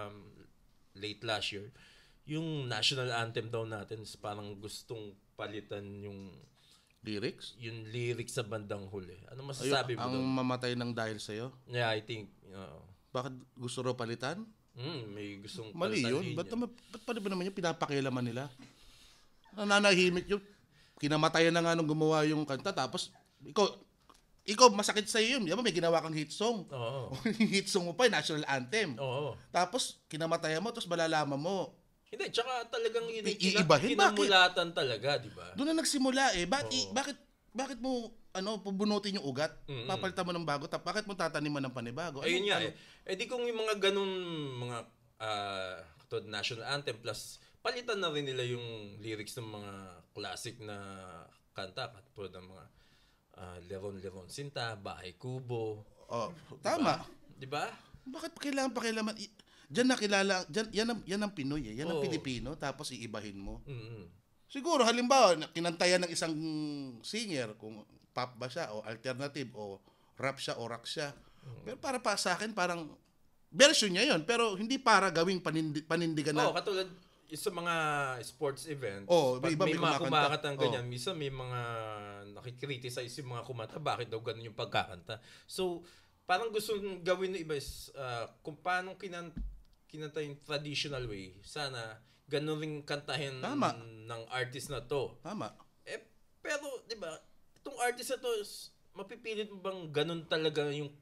Late last year. Yung national anthem daw natin is parang gustong palitan yung lyrics sa bandang huli. Ano masasabi mo ang doon? mamatay ng dahil sa'yo? Yeah, I think. Bakit gusto raw palitan? May gustong Mali palitan yun. din Ba't pa ba naman yung pinapakialaman nila? Nananahimik yun. Kinamatayan na nga nung gumawa yung kanta. Tapos, ikaw masakit sa'yo yun. Di ba may ginawa kang hit song? Oo. Hit song mo pa, national anthem. Oo. Tapos, kinamatayan mo, tapos malalaman mo. Hindi, tsaka talagang Iibahin, kinamulatan talaga, di ba? Doon na nagsimula eh. Bakit mo pubunutin yung ugat? Papalitan mo ng bago, bakit mo tataniman ng panibago? Ayun nga eh. Eh di kung yung mga ganun, mga katulad national anthem plus palitan na rin nila yung lyrics ng mga classic na kanta katulad ng mga Leron-Leron Sinta, Bahay Kubo. Tama. Di ba? Bakit pakialaman? Diyan nakilala, yan ang Pinoy eh. Yan ang Pilipino, tapos iibahin mo. Siguro, halimbawa, kinantayan ng isang singer, kung pop ba siya, o alternative, o rap siya, o rock siya. Pero para pa sa akin, parang, version niya yon pero hindi para gawing panindigan na. Katulad sa mga sports event, may pag may mga kumakanta. kumakatang ganyan, minsan may mga nakikriticize yung mga kumanta, bakit daw ganun yung pagkakanta. So, parang gusto gawin ng iba is, kung paano kinanta yung traditional way, sana ganun rin kantahin ng artist na to. Tama. Pero, di ba, itong artist na to, mapipilit mo bang ganun talaga yung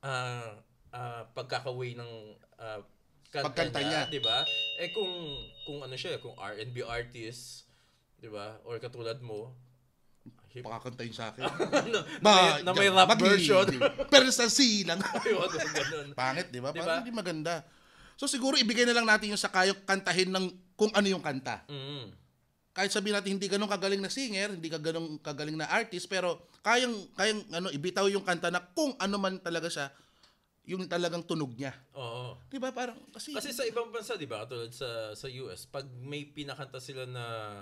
pagkakaway ng kanta niya, di ba? Kung ano siya, kung R&B artist, di ba? Or katulad mo, Pakakantayin sa akin. na may rap version. Pero sa silang. Ayun, ganun. Pangit, di ba? Diba? Parang hindi maganda. So siguro ibigay na lang natin yung sa kayong kantahin ng kung ano yung kanta. Kahit sabihin natin hindi ganun kagaling na singer, hindi ka ganun kagaling na artist, pero kayang ibitaw yung kanta na kung ano man talaga siya, yung talagang tunog niya. Oo. 'Di ba? Parang kasi sa ibang bansa, 'di ba? Katulad sa US, pag may pinakanta sila na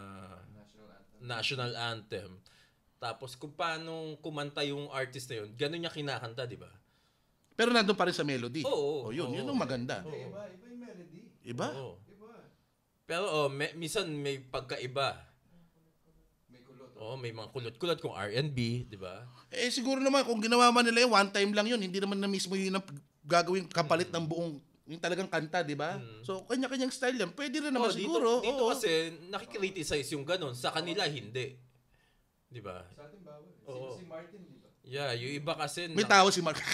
national anthem, tapos kung paano kumanta yung artist na yun, ganun niya kinakanta, 'di ba? pero nandun pa rin sa melody. Oo. Yun ang maganda. Iba yung melody. Iba? Oo. Iba. Pero minsan may pagkaiba. May kulot. May mga kulot-kulot kung R&B, 'di ba? Siguro naman kung ginawa man nila yun, one time lang yun, hindi naman na mismo yun ang gagawing kapalit ng buong yung talagang kanta, 'di ba? So kanya-kanyang style yan. Pwede rin naman siguro. Dito kasi nakikriticize yung ganun, sa kanila hindi. 'Di ba? Sa atin bawal. Oo. Si Martin, di ba? Yeah, yung iba kasi May tao si Mark.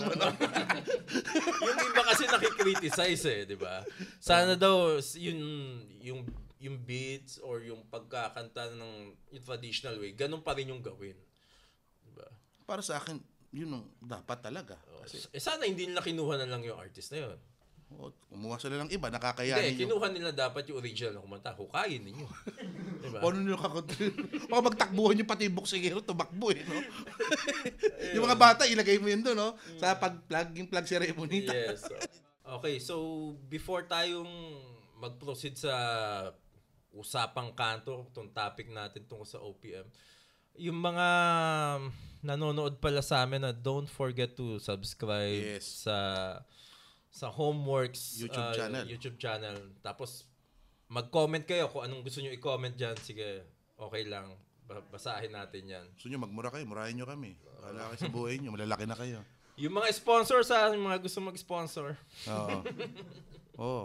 yung iba kasi nakikriticize eh, 'di ba? Sana daw yung beats or yung pagkakanta ng yung traditional way, ganun pa rin yung gawin. 'Di ba? Para sa akin, yun ang dapat talaga. Sana hindi nila kinuha na lang yung artist na yun. Kumuha sila ng iba, nakakayanin Hindi, kinuha nila dapat yung original na kumanta. Hukayin ninyo. Diba? Ano nyo kakantrin? Baka magtakbuhan nyo pati yung boksingero, tumakbo eh, no? Yung mga bata, ilagay mo yun doon, no? Sa yung plug ceremony. Yes. Okay, so before tayong mag-proceed sa Usapang Kanto, itong topic natin tungkol sa OPM, yung mga nanonood pala sa amin na don't forget to subscribe sa Homeworks YouTube channel. Tapos mag-comment kayo kung anong gusto niyo i-comment diyan. Sige, okay lang. basahin natin yan. Gusto nyo magmura kayo, murahin nyo kami. Wala kayo sa buhay nyo, malalaki na kayo. Yung mga sponsor sa yung mga gusto mag-sponsor. Oo. Oo.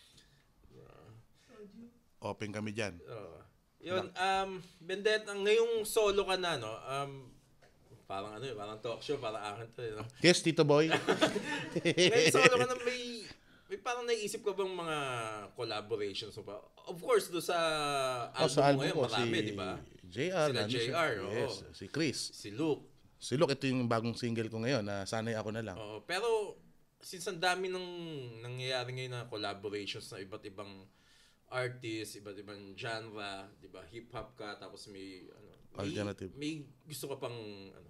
Open kami dyan. Yun, Bendeatha, ngayong solo ka na, no? Parang talk show, parang akin to, no? Yes, Tito Boy. Ngayong solo ka na, may parang naisip ko bang mga collaborations mo pa? Of course, do sa album mo ngayon, marami, di ba? JR. Sila JR, oo. Yes, si Chris. Si Luke. Si Luke, ito yung bagong single ko ngayon na Sanay Ako Na Lang. Oo, pero since ang dami ng nangyayari ngayon na collaborations na iba't ibang artist, iba't ibang genre, di ba? Hip-hop ka, tapos may Alternative. may gusto ka pang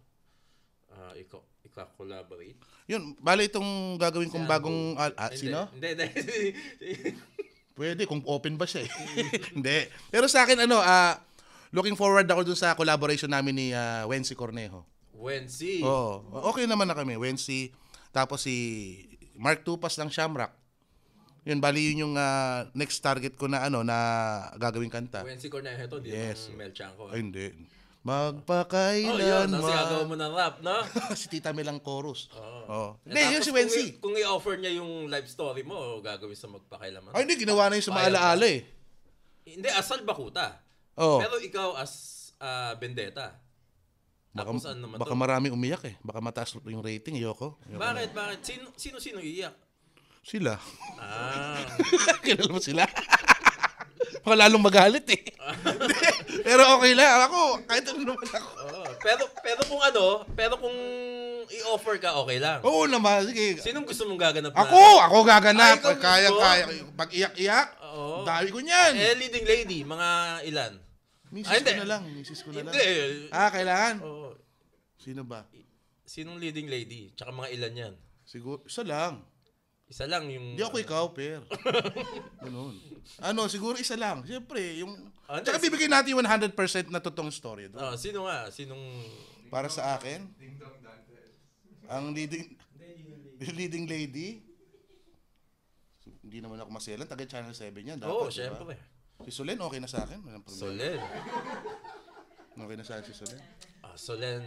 ika-collaborate. Yun, bale itong gagawin kong bagong... sino? Hindi. Pwede, kung open ba siya eh. Hindi. Pero sa akin, looking forward ako dun sa collaboration namin ni Wency Cornejo. Wency. Oo. Okay naman na kami. Wency. Tapos si Mark Tupas ng Shamrock. Yun, bali yun yung next target ko na na gagawing kanta. Wency Cornejo to, di Yes. Mel Chanco. Ay, hindi. Magpakailan yun. Ang sigagawa mo ng rap, no? si Tita Mel ang chorus. Oo. Hindi, yun si Wency. Kung i-offer niya yung live story mo, gagawin sa magpakailaman. Ay, hindi. Ginawa na yun sa maalaala eh. Hindi, asal bakuta. Oo. Pero ikaw as Bendeatha. Tapos ano naman Baka to? marami umiyak eh. Baka mataas yung rating. Ayoko. Bakit? Sino iiyak? Sila. Kilala mo sila? Baka lalong magalit eh. Pero okay lang. Ako, kahit ano naman ako. Pero kung i-offer ka, okay lang. Oo naman. Sige. Sinong gusto mong gaganap na? Ako gaganap. Ikaw Kaya. gusto? Pag iyak-iyak, Oo. dami ko niyan. Leading lady, mga ilan? Misis hindi. ko na lang. Misis ko na lang. Hindi. Kailangan? Oo. Sino ba? Sinong leading lady? Tsaka mga ilan yan? Siguro, isa lang. Isa lang yung... Hindi ako ikaw, per. Ganun. Siguro isa lang. Siyempre, yung... Hindi. Tsaka bibigyan natin 100% na totoong story doon. Sino nga? Sinong... Para sa akin, ang leading lady, hindi naman ako maselan. Taga Channel 7 yan. Dapat, Oo, diba? syempre. Si Solen, okay na sa akin. Walang problema. Solen. Okay na sa akin si Solen. Solen.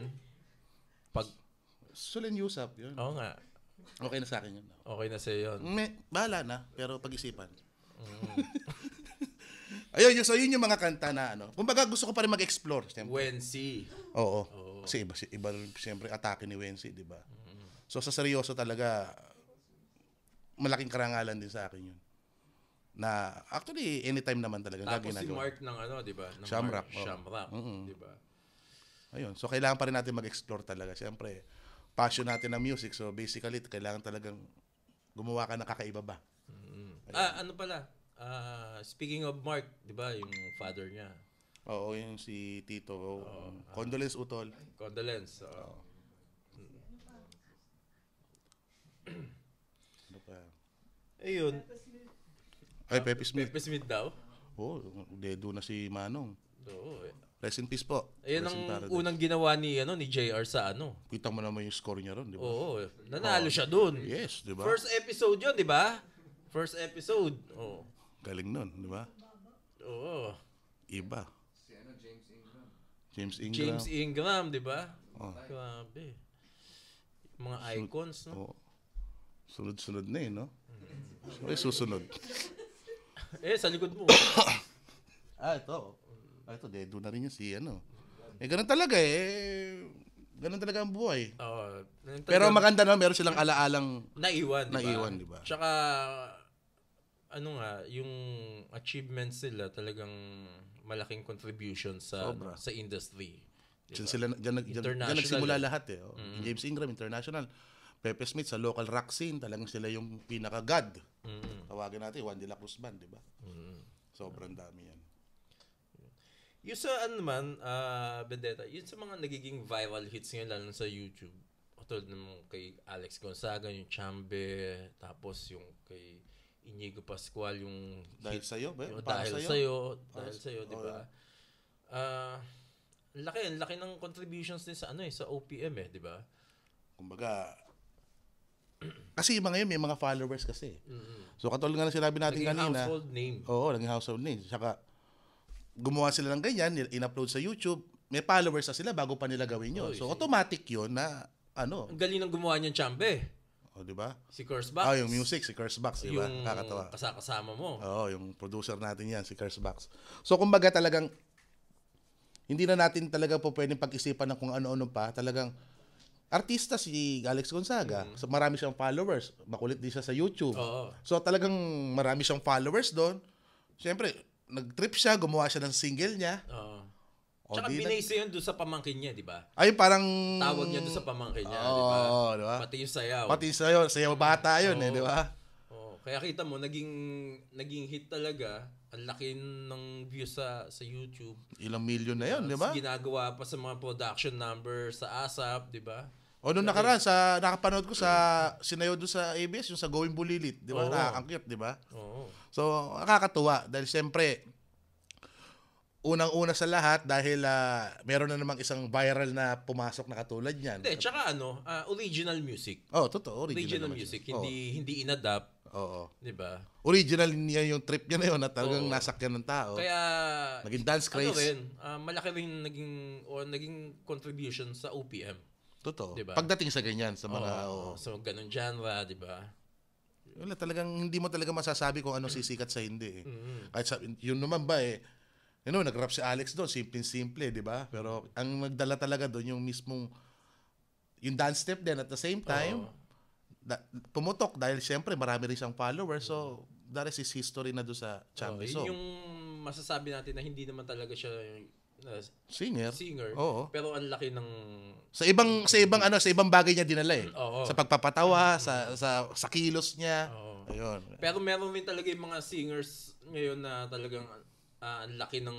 Solen Usap, yun. Oo nga. Okay na sa akin yun. Okay na sa'yo yun. Bahala na, pero pag-isipan. Ayun, so yun yung mga kanta na Kumbaga gusto ko pa rin mag-explore. Siyempre. Wency. Oo. Kasi iba siyempre atake ni Wency, di ba? So sa seryoso talaga, malaking karangalan din sa akin yun. Na actually, anytime naman talaga. Tapos si Mark ng di ba? Ng Shamrock. Shamrock, di ba? Ayun. So kailangan pa rin natin mag-explore talaga. Siyempre, passion natin ng music. So basically, kailangan talagang gumawa ka ng kakaiba ba? Ano pala? Speaking of Mark, di ba? Yung father niya. Oo, yung si Tito. Condolence Utol. Condolence. Ano pa? Ayun. Ay, Pepe Smith. Pepe Smith daw? Oo, dedo na si Manong. Oo. Rest in peace po. Ayun Rest in ang paradise. unang ginawa ni JR sa Kita mo naman yung score niya ron, di ba? Oo. Nanalo siya dun. Yes, di ba? First episode yun, di ba? First episode. Oo. Galing nun, di ba? Oo. Iba. Si James Ingram. James Ingram, di ba? Oh. Grabe. Mga icons, no? Oo. Sunod-sunod na no? Sorry, susunod. Sa likod mo. Ito. Ito, dedo na rin yun si ganun talaga ganun talaga ang buhay. Pero maganda naman, meron silang alaalang naiwan, di ba? Tsaka, yung achievements nila talagang malaking contribution sa industry. Diba? Diyan nagsimula lahat James Ingram, international. Pepe Smith sa local rock scene, talagang sila yung pinaka-god. Tawagin natin, Juan de la Cruz Band, di ba? Sobrang dami yan. Yung sa Bendeatha, yun sa mga nagiging viral hits ngayon, lalo sa YouTube. Katulad ng kay Alex Gonzaga, yung Chambe, tapos yung kay Inigo Pascual, yung Dahil sa'yo, ba? Yung Para dahil sa'yo, di ba? Laki ng contributions din sa sa OPM di ba? Kumbaga, kasi yung mga yun, may mga followers kasi. So katulad nga na sinabi natin Naging kanina. household name. Oo, naging household name. Saka, gumawa sila ng ganyan, in-upload sa YouTube, may followers na sila bago pa nila gawin yun. So automatic yun na Ang galing ng gumawa niyang chambe. O, di ba? Si Cursebox. Yung music, si Cursebox, di ba? Yung Kakatawa. kasama mo. Oo, yung producer natin yan, si Cursebox. So, kumbaga talagang, hindi na natin talaga po pwedeng pag-isipan ng kung ano-ano pa. Talagang, artista si Alex Gonzaga. So, marami siyang followers. Makulit din siya sa YouTube. Oo. So, talagang marami siyang followers doon. Siyempre, nag-trip siya, gumawa siya ng single niya. Oo. O, Tsaka di binase yun doon sa pamangkin niya, di ba? Ay, parang... Tawag niya doon sa pamangkin niya, Oo, di di ba? ba? Pati yung sayaw. Pati sayaw bata yun, di ba? Oo. Kaya kita mo, naging hit talaga. Ang laki ng views sa YouTube. Ilang milyon na yun, di ba? Ginagawa pa sa mga production number sa ASAP, di ba? O nung nakaraan, nakapanood ko sa sinayaw doon sa ABS, yung sa Going Bulilit, di ba? Oo. Nakakangkit, di ba? Oo. So, nakakatuwa dahil siyempre, unang-una sa lahat dahil meron na namang isang viral na pumasok na katulad niyan. Hindi, tsaka original music. Oh, totoo. Original naman music, siya. hindi inadapt, Oo. 'di ba? Original niya yung trip niya na yun na talagang Oo. nasakyan ng tao. Kaya Naging dance craze. Malaki rin naging contribution sa OPM. Totoo. Diba? Pagdating sa ganyan, sa mga... So ganun genre, 'di ba? Wala, talagang hindi mo talaga masasabi kung ano sisikat sa hindi. Mm-hmm. Kahit yun naman ba nag-rap si Alex doon, simple, di ba? Pero ang nagdala talaga doon yung mismong yung dance step din at the same time pumutok dahil siyempre marami rin siyang followers, so that is his history na doon sa Chambe. So, yung masasabi natin na hindi naman talaga siya singer. Oo. Pero ang laki ng Sa ibang bagay niya dinala Oo. Sa pagpapatawa, sa kilos niya. Oo. Ayun. Pero meron din talaga yung mga singers ngayon na talagang ang laki ng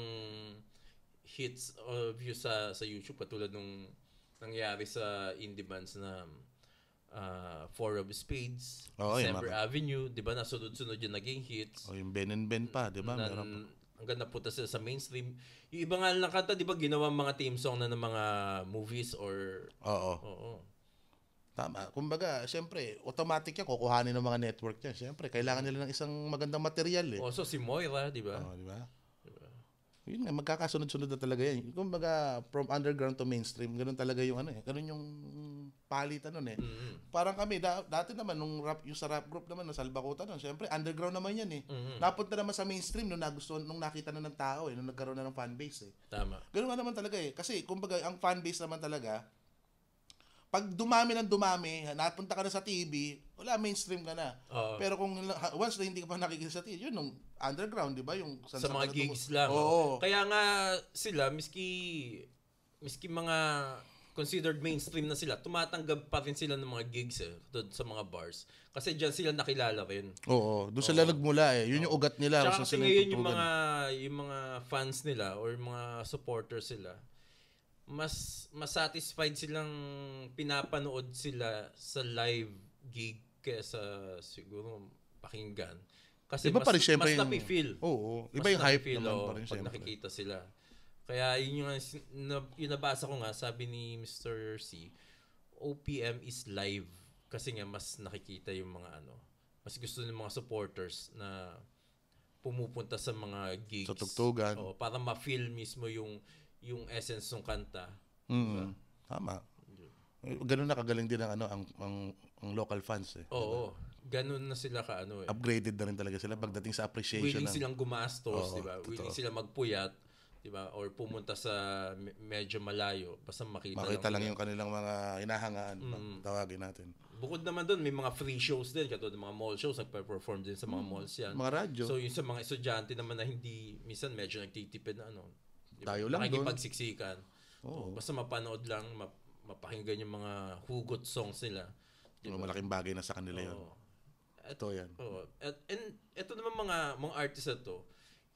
hits o views sa YouTube, katulad nung nangyari sa indie bands na Four of Spades, December Avenue, di ba? Nasunod-sunod yung naging hits. Yung Ben and Ben pa, di ba? Hanggang napunta sila sa mainstream. Yung iba nga lang kanta, di ba, ginawa mga theme song na ng mga movies or... Oo. Tama. Kumbaga, siyempre, automatic yan, kukuhanin ng mga network yan. Siyempre, kailangan nila ng isang magandang material So, si Moira, di ba? Oo, di ba? Yun nga, magkakasunod-sunod na talaga yan. Kumbaga, from underground to mainstream, ganun talaga yung ganun yung palitan nun Mm-hmm. Parang kami, dati naman, yung sa rap group naman, nasa Albakuta nun, siyempre, underground naman yan Mm-hmm. Napunta naman sa mainstream nung nakita na ng tao nung nagkaroon na ng fanbase Tama. Ganun nga naman talaga Kasi, kumbaga, ang fanbase naman talaga, pag dumami, napunta ka na sa TV, wala, mainstream ka na. Pero kung once na hindi ka pa nakikita sa TV, yun, nung underground, di ba? Yung sa mga gigs lang. Oo. Kaya nga sila, miski mga considered mainstream na sila, tumatanggap pa rin sila ng mga gigs sa mga bars. Kasi dyan sila nakilala rin. Oo, doon sila nagmula Yun yung ugat nila. Tsaka kasi ngayon yung mga fans nila or mga supporters sila, mas satisfied silang pinapanood sila sa live gig kaysa siguro pakinggan. Kasi iba pa rin siyempre mas napi-feel. Oo, iba yung hype naman pa rin pag siyempre. nakikita sila. Kaya yun yung nabasa ko nga, sabi ni Mr. C, OPM is live. Kasi nga mas nakikita yung mga mas gusto ng mga supporters na pumupunta sa mga gigs. Sa tugtugan. Para ma-feel mismo yung essence ng kanta. Diba? Tama. Ganun na kagaling din ang local fans Oo. Ganun na sila Upgraded na rin talaga sila pagdating sa appreciation. Willing silang gumastos, di ba? Totoo. Willing silang magpuyat, di ba? Or pumunta sa medyo malayo basta makita lang yung kanilang mga hinahangaan, tawagin natin. Bukod naman doon, may mga free shows din, katulad ng mga mall shows, nagpe-perform din sa mga malls yan. Mga radyo. So yung sa mga estudyante naman na hindi, minsan medyo nagtitipid na diba? Tayo lang doon. Nakikipagsiksikan. Basta mapanood lang, mapakinggan yung mga hugot songs nila. Diba? Malaking bagay na sa kanila yun. Ito yan. And ito naman mga artist na to,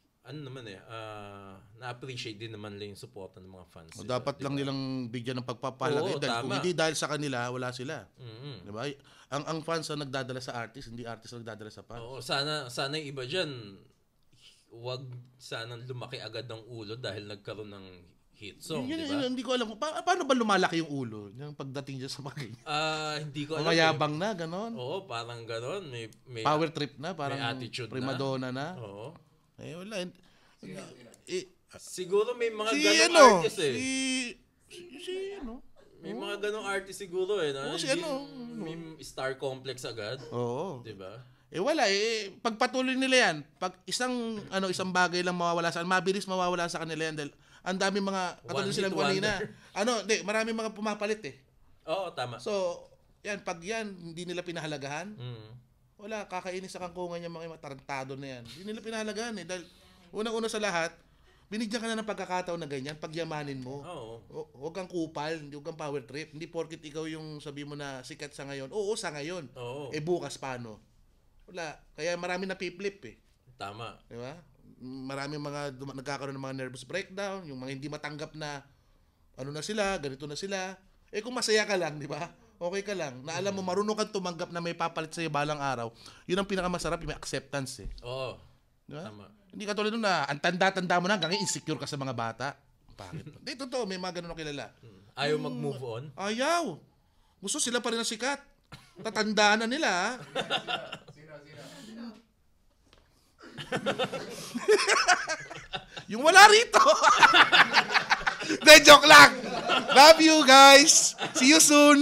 na-appreciate din naman lang yung support ng mga fans. Dapat lang nilang bigyan ng pagpapahalaga. Kung hindi dahil sa kanila, wala sila. Diba? Ang fans ang nagdadala sa artist, hindi artist ang nagdadala sa fans. Sana yung iba dyan, wag sanang lumaki agad ng ulo dahil nagkaroon ng hit song, di ba? Hindi ko alam. Paano ba lumalaki yung ulo? Yung pagdating dyan sa mga ganyan. Hindi ko alam. Mayabang na, ganon. Oo, parang ganon. May power trip na, parang may attitude prima donna na. Oo. Wala. Siguro may mga Si ganong ano? artist eh. Si ano? May mga ganong artist siguro eh. Na, Oo, si hindi ano? may star complex agad. Oo. Diba? Wala pagpatuloy nila yan, pag isang bagay lang mawawala mabilis mawawala sa kanila yan dahil ang dami mga katulad One sila hit kanina. wonder. Marami mga pumapalit eh. Oo, tama. So, pag hindi nila pinahalagahan, Mm. wala, kakainis sa kangkungan yung mga tarantado na yan. Hindi nila pinahalagahan eh. Dahil, unang-una sa lahat, binigyan ka na ng pagkakataon na ganyan, pagyamanin mo. Oo. Huwag kang kupal, huwag kang power trip. Hindi porkit ikaw yung sabi mo na sikat sa ngayon. Oo, sa ngayon. Oo. Bukas paano? Wala. Kaya marami na piplip eh. Tama. Di ba? Maraming mga nagkakaroon ng mga nervous breakdown, yung mga hindi matanggap na ano na sila, ganito na sila. Kung masaya ka lang, di ba? Okay ka lang. Na alam mo, marunong kang tumanggap na may papalit sa'yo balang araw. Yun ang pinakamasarap, yung may acceptance eh. Oo. Diba? Tama. Hindi ka tulad nun na, ang tanda-tanda mo na, hanggang insecure ka sa mga bata. Pangit. Hindi, totoo, may mga ganun ako kilala. Ayaw mag-move on? Ayaw. Gusto sila pa rin ang sikat. Tatandaan na nila. Yung wala rito. De, joke lang. Love you guys. See you soon.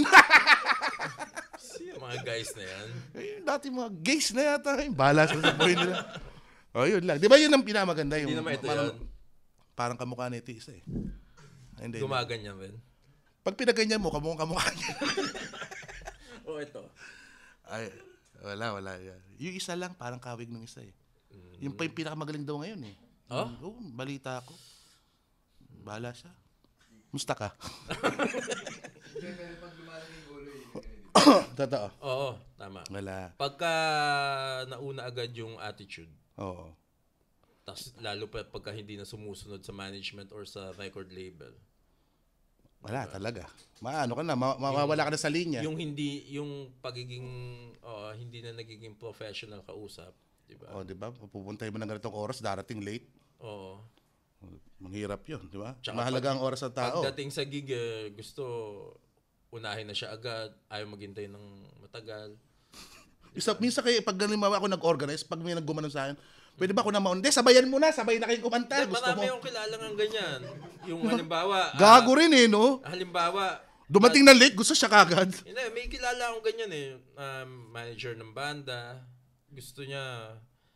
Mga guys na yan. Dati mga gays na yata. Bahala sa buhay nila. Yun lang. Di ba yun ang pinamaganda? Hindi naman ito yan. Parang kamukha ni Tis eh. Hindi. Gumaganyan rin. Pag pinaganyan mo, kamukha niya. Ito. Ay, wala. Yung isa lang, parang kawig ng isa eh. Yung pa yung pinakamagaling daw ngayon eh. Oo, balita ko. Bahala siya. Musta ka? Totoo. Oo, tama. Wala. Pagka nauna agad yung attitude, Oo. tas lalo pa pagka hindi na sumusunod sa management or sa record label. Wala talaga. Maano ka na, mawawala ka na sa linya. Yung pagiging hindi na nagiging professional kausap, di ba? Di ba? Pupuntay mo ng ganitong oras, darating late. Oo. Manghirap yun, di ba? Tsaka Mahalaga ang oras ng tao. Pagdating sa gig, gusto unahin na siya agad, ayaw maghintay ng matagal. Minsan kayo, pag galimbawa ako nag-organize, pag may naggumanon sa akin, pwede ba ako na mauna? Hindi, sabayan mo na, sabay na kayong kumanta. Gusto Marami mo. yung kilala ng ganyan. Yung halimbawa, Gago rin eh, no? halimbawa, Dumating na late, gusto siya kagad. hindi, may kilala akong ganyan eh. Manager ng banda, gusto niya,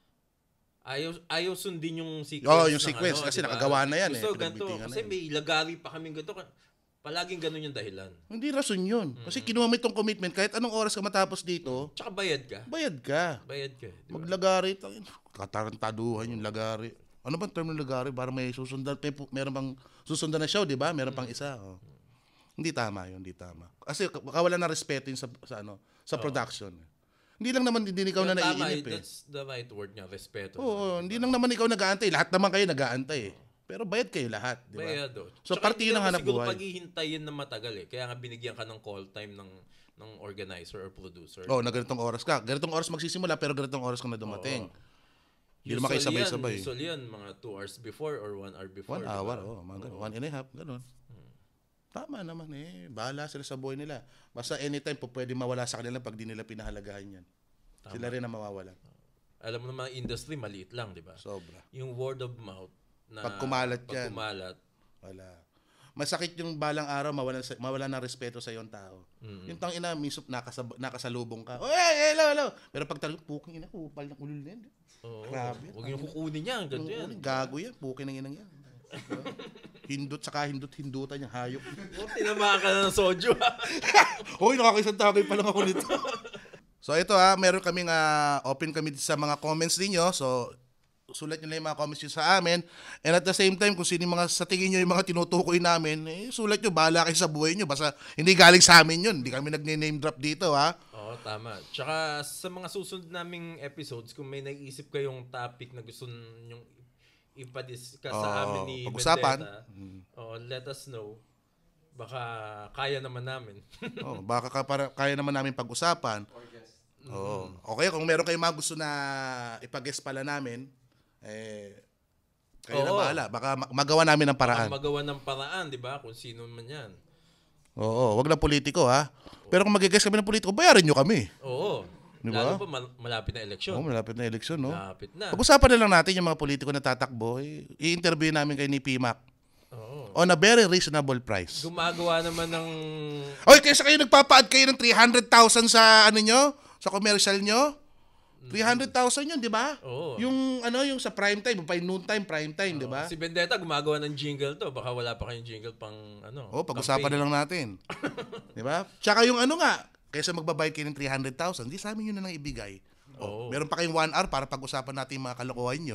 ayaw sundin yung sequence. Yung sequence, kasi diba? nakagawa na yan gusto eh. ganito, Pinagbitingan kasi na yan. may lagari pa kaming ganito. Palaging ganun yung dahilan. Hindi rason yun. Kasi kinuha mo itong commitment, kahit anong oras ka matapos dito, Tsaka bayad ka. bayad ka. Bayad ka. Diba? Maglagari, katarantaduhan yung lagari. Ano bang term ng lagari? Para may susundan, meron pang susundan na show, di ba? Meron pang isa. Oh. Hindi tama yun, hindi tama. Kasi wala na respeto yun sa production. Hindi lang naman din ikaw na Tama, naiinip eh. that's the right word niya, respeto. Oo, hindi lang naman ikaw nag-aantay. Lahat naman kayo nag-aantay eh. Pero bayad kayo lahat, di ba? Bayad, oh. So, Tsaka parte yun ng hindi hanap naman siguro buhay. paghihintayin na matagal eh. Kaya nga binigyan ka ng call time ng organizer or producer. Na ganitong oras ka. Ganitong oras magsisimula, pero ganitong oras ka na dumating. Hindi naman kayo sabay-sabay. Usually yan, mga 2 hours before or 1 hour before. 1 hour, mga ganun. 1.5, ganun. Tama naman eh. Bahala sila sa buhay nila. Basta anytime po pwede mawala sa kanila pag di nila pinahalagahan yan. Sila rin ang mawawala. Alam mo naman, industry, maliit lang, di ba? Sobra. Yung word of mouth, na Pag kumalat yan. kumalat, Wala. Masakit yung balang araw, mawala ng respeto sa iyong tao. Yung tang ina, misop nakasalubong ka. Hello. Pero pag talagang puking ina, kupal ng ulul na yan. Grabe. Huwag yung kukunin niya. Ganito yan. Gago yan, puking ng inang yan. Hindutan yung hayop. Tinamaan ka na ng soju. Hoy, nakakaisang tagay pa lang ako nito. So ito meron kaming open kami sa mga comments ninyo. So sulat nyo lang yung mga comments nyo sa amin. And at the same time, kung sino yung mga sa tingin nyo yung mga tinutukoy namin, sulat nyo, bahala kayo sa buhay nyo. Basta hindi galing sa amin yun. Hindi kami nagne-name drop dito, ha? Oo, tama. Tsaka sa mga susunod naming episodes, kung may naiisip kayong topic na gusto nyong ipadiscuss sa amin ni pag-usapan. Bendeatha, let us know. Baka kaya naman namin. Baka kaya naman namin pag-usapan. Okay, kung meron kayong mga gusto na ipag-guest pala namin, kayo na bahala. Baka magawa namin ng paraan. Magawa ng paraan, di ba? Kung sino man yan. Oo, wag lang politiko, ha? Pero kung mag-guest kami ng politiko, bayarin nyo kami. Oo. Di ba? Lalo pa malapit na eleksyon. Oh, malapit na eleksyon, no? Malapit na. Pag-usapan na lang natin yung mga politiko na tatakbo. I-interview namin kay ni P-Mac. Oo. On a very reasonable price. Gumagawa naman ng... Oy, kaysa kayo nagpapa-add kayo ng 300,000 sa ano nyo? Sa commercial nyo? 300,000 yun, di ba? Oo. Yung sa prime time, pa noon time, prime time, di ba? Si Bendeatha gumagawa ng jingle to. Baka wala pa kayong jingle pang Pag-usapan na lang natin. Di ba? Tsaka yung kaysa magbabayad kayo ng 300,000, di sa amin yun na lang ibigay. Meron pa kayong 1 hour para pag-usapan natin yung mga kalokohan nyo.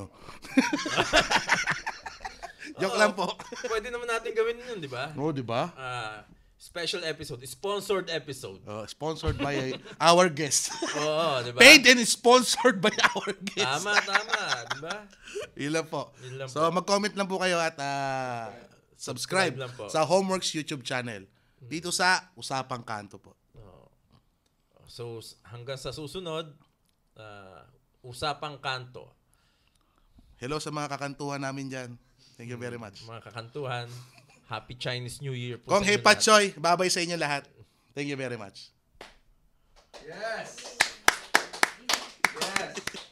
Joke lang po. Pwede naman natin gawin yun, di ba? Oo, di ba? Special episode, sponsored episode. Sponsored by our guest. Oo, di ba? Paid and sponsored by our guest. Tama, di ba? Ilan po. Yun lang So, mag-comment lang po kayo at subscribe lang po. sa Homeworks YouTube channel. Dito sa Usapang Kanto po. So, hanggang sa susunod, Usapang Kanto. Hello sa mga kakantuhan namin dyan. Thank you very much. Mga kakantuhan, Happy Chinese New Year po Kong sa Hey inyo lahat. Patchoy, babay sa inyo lahat. Thank you very much. Yes! Yes!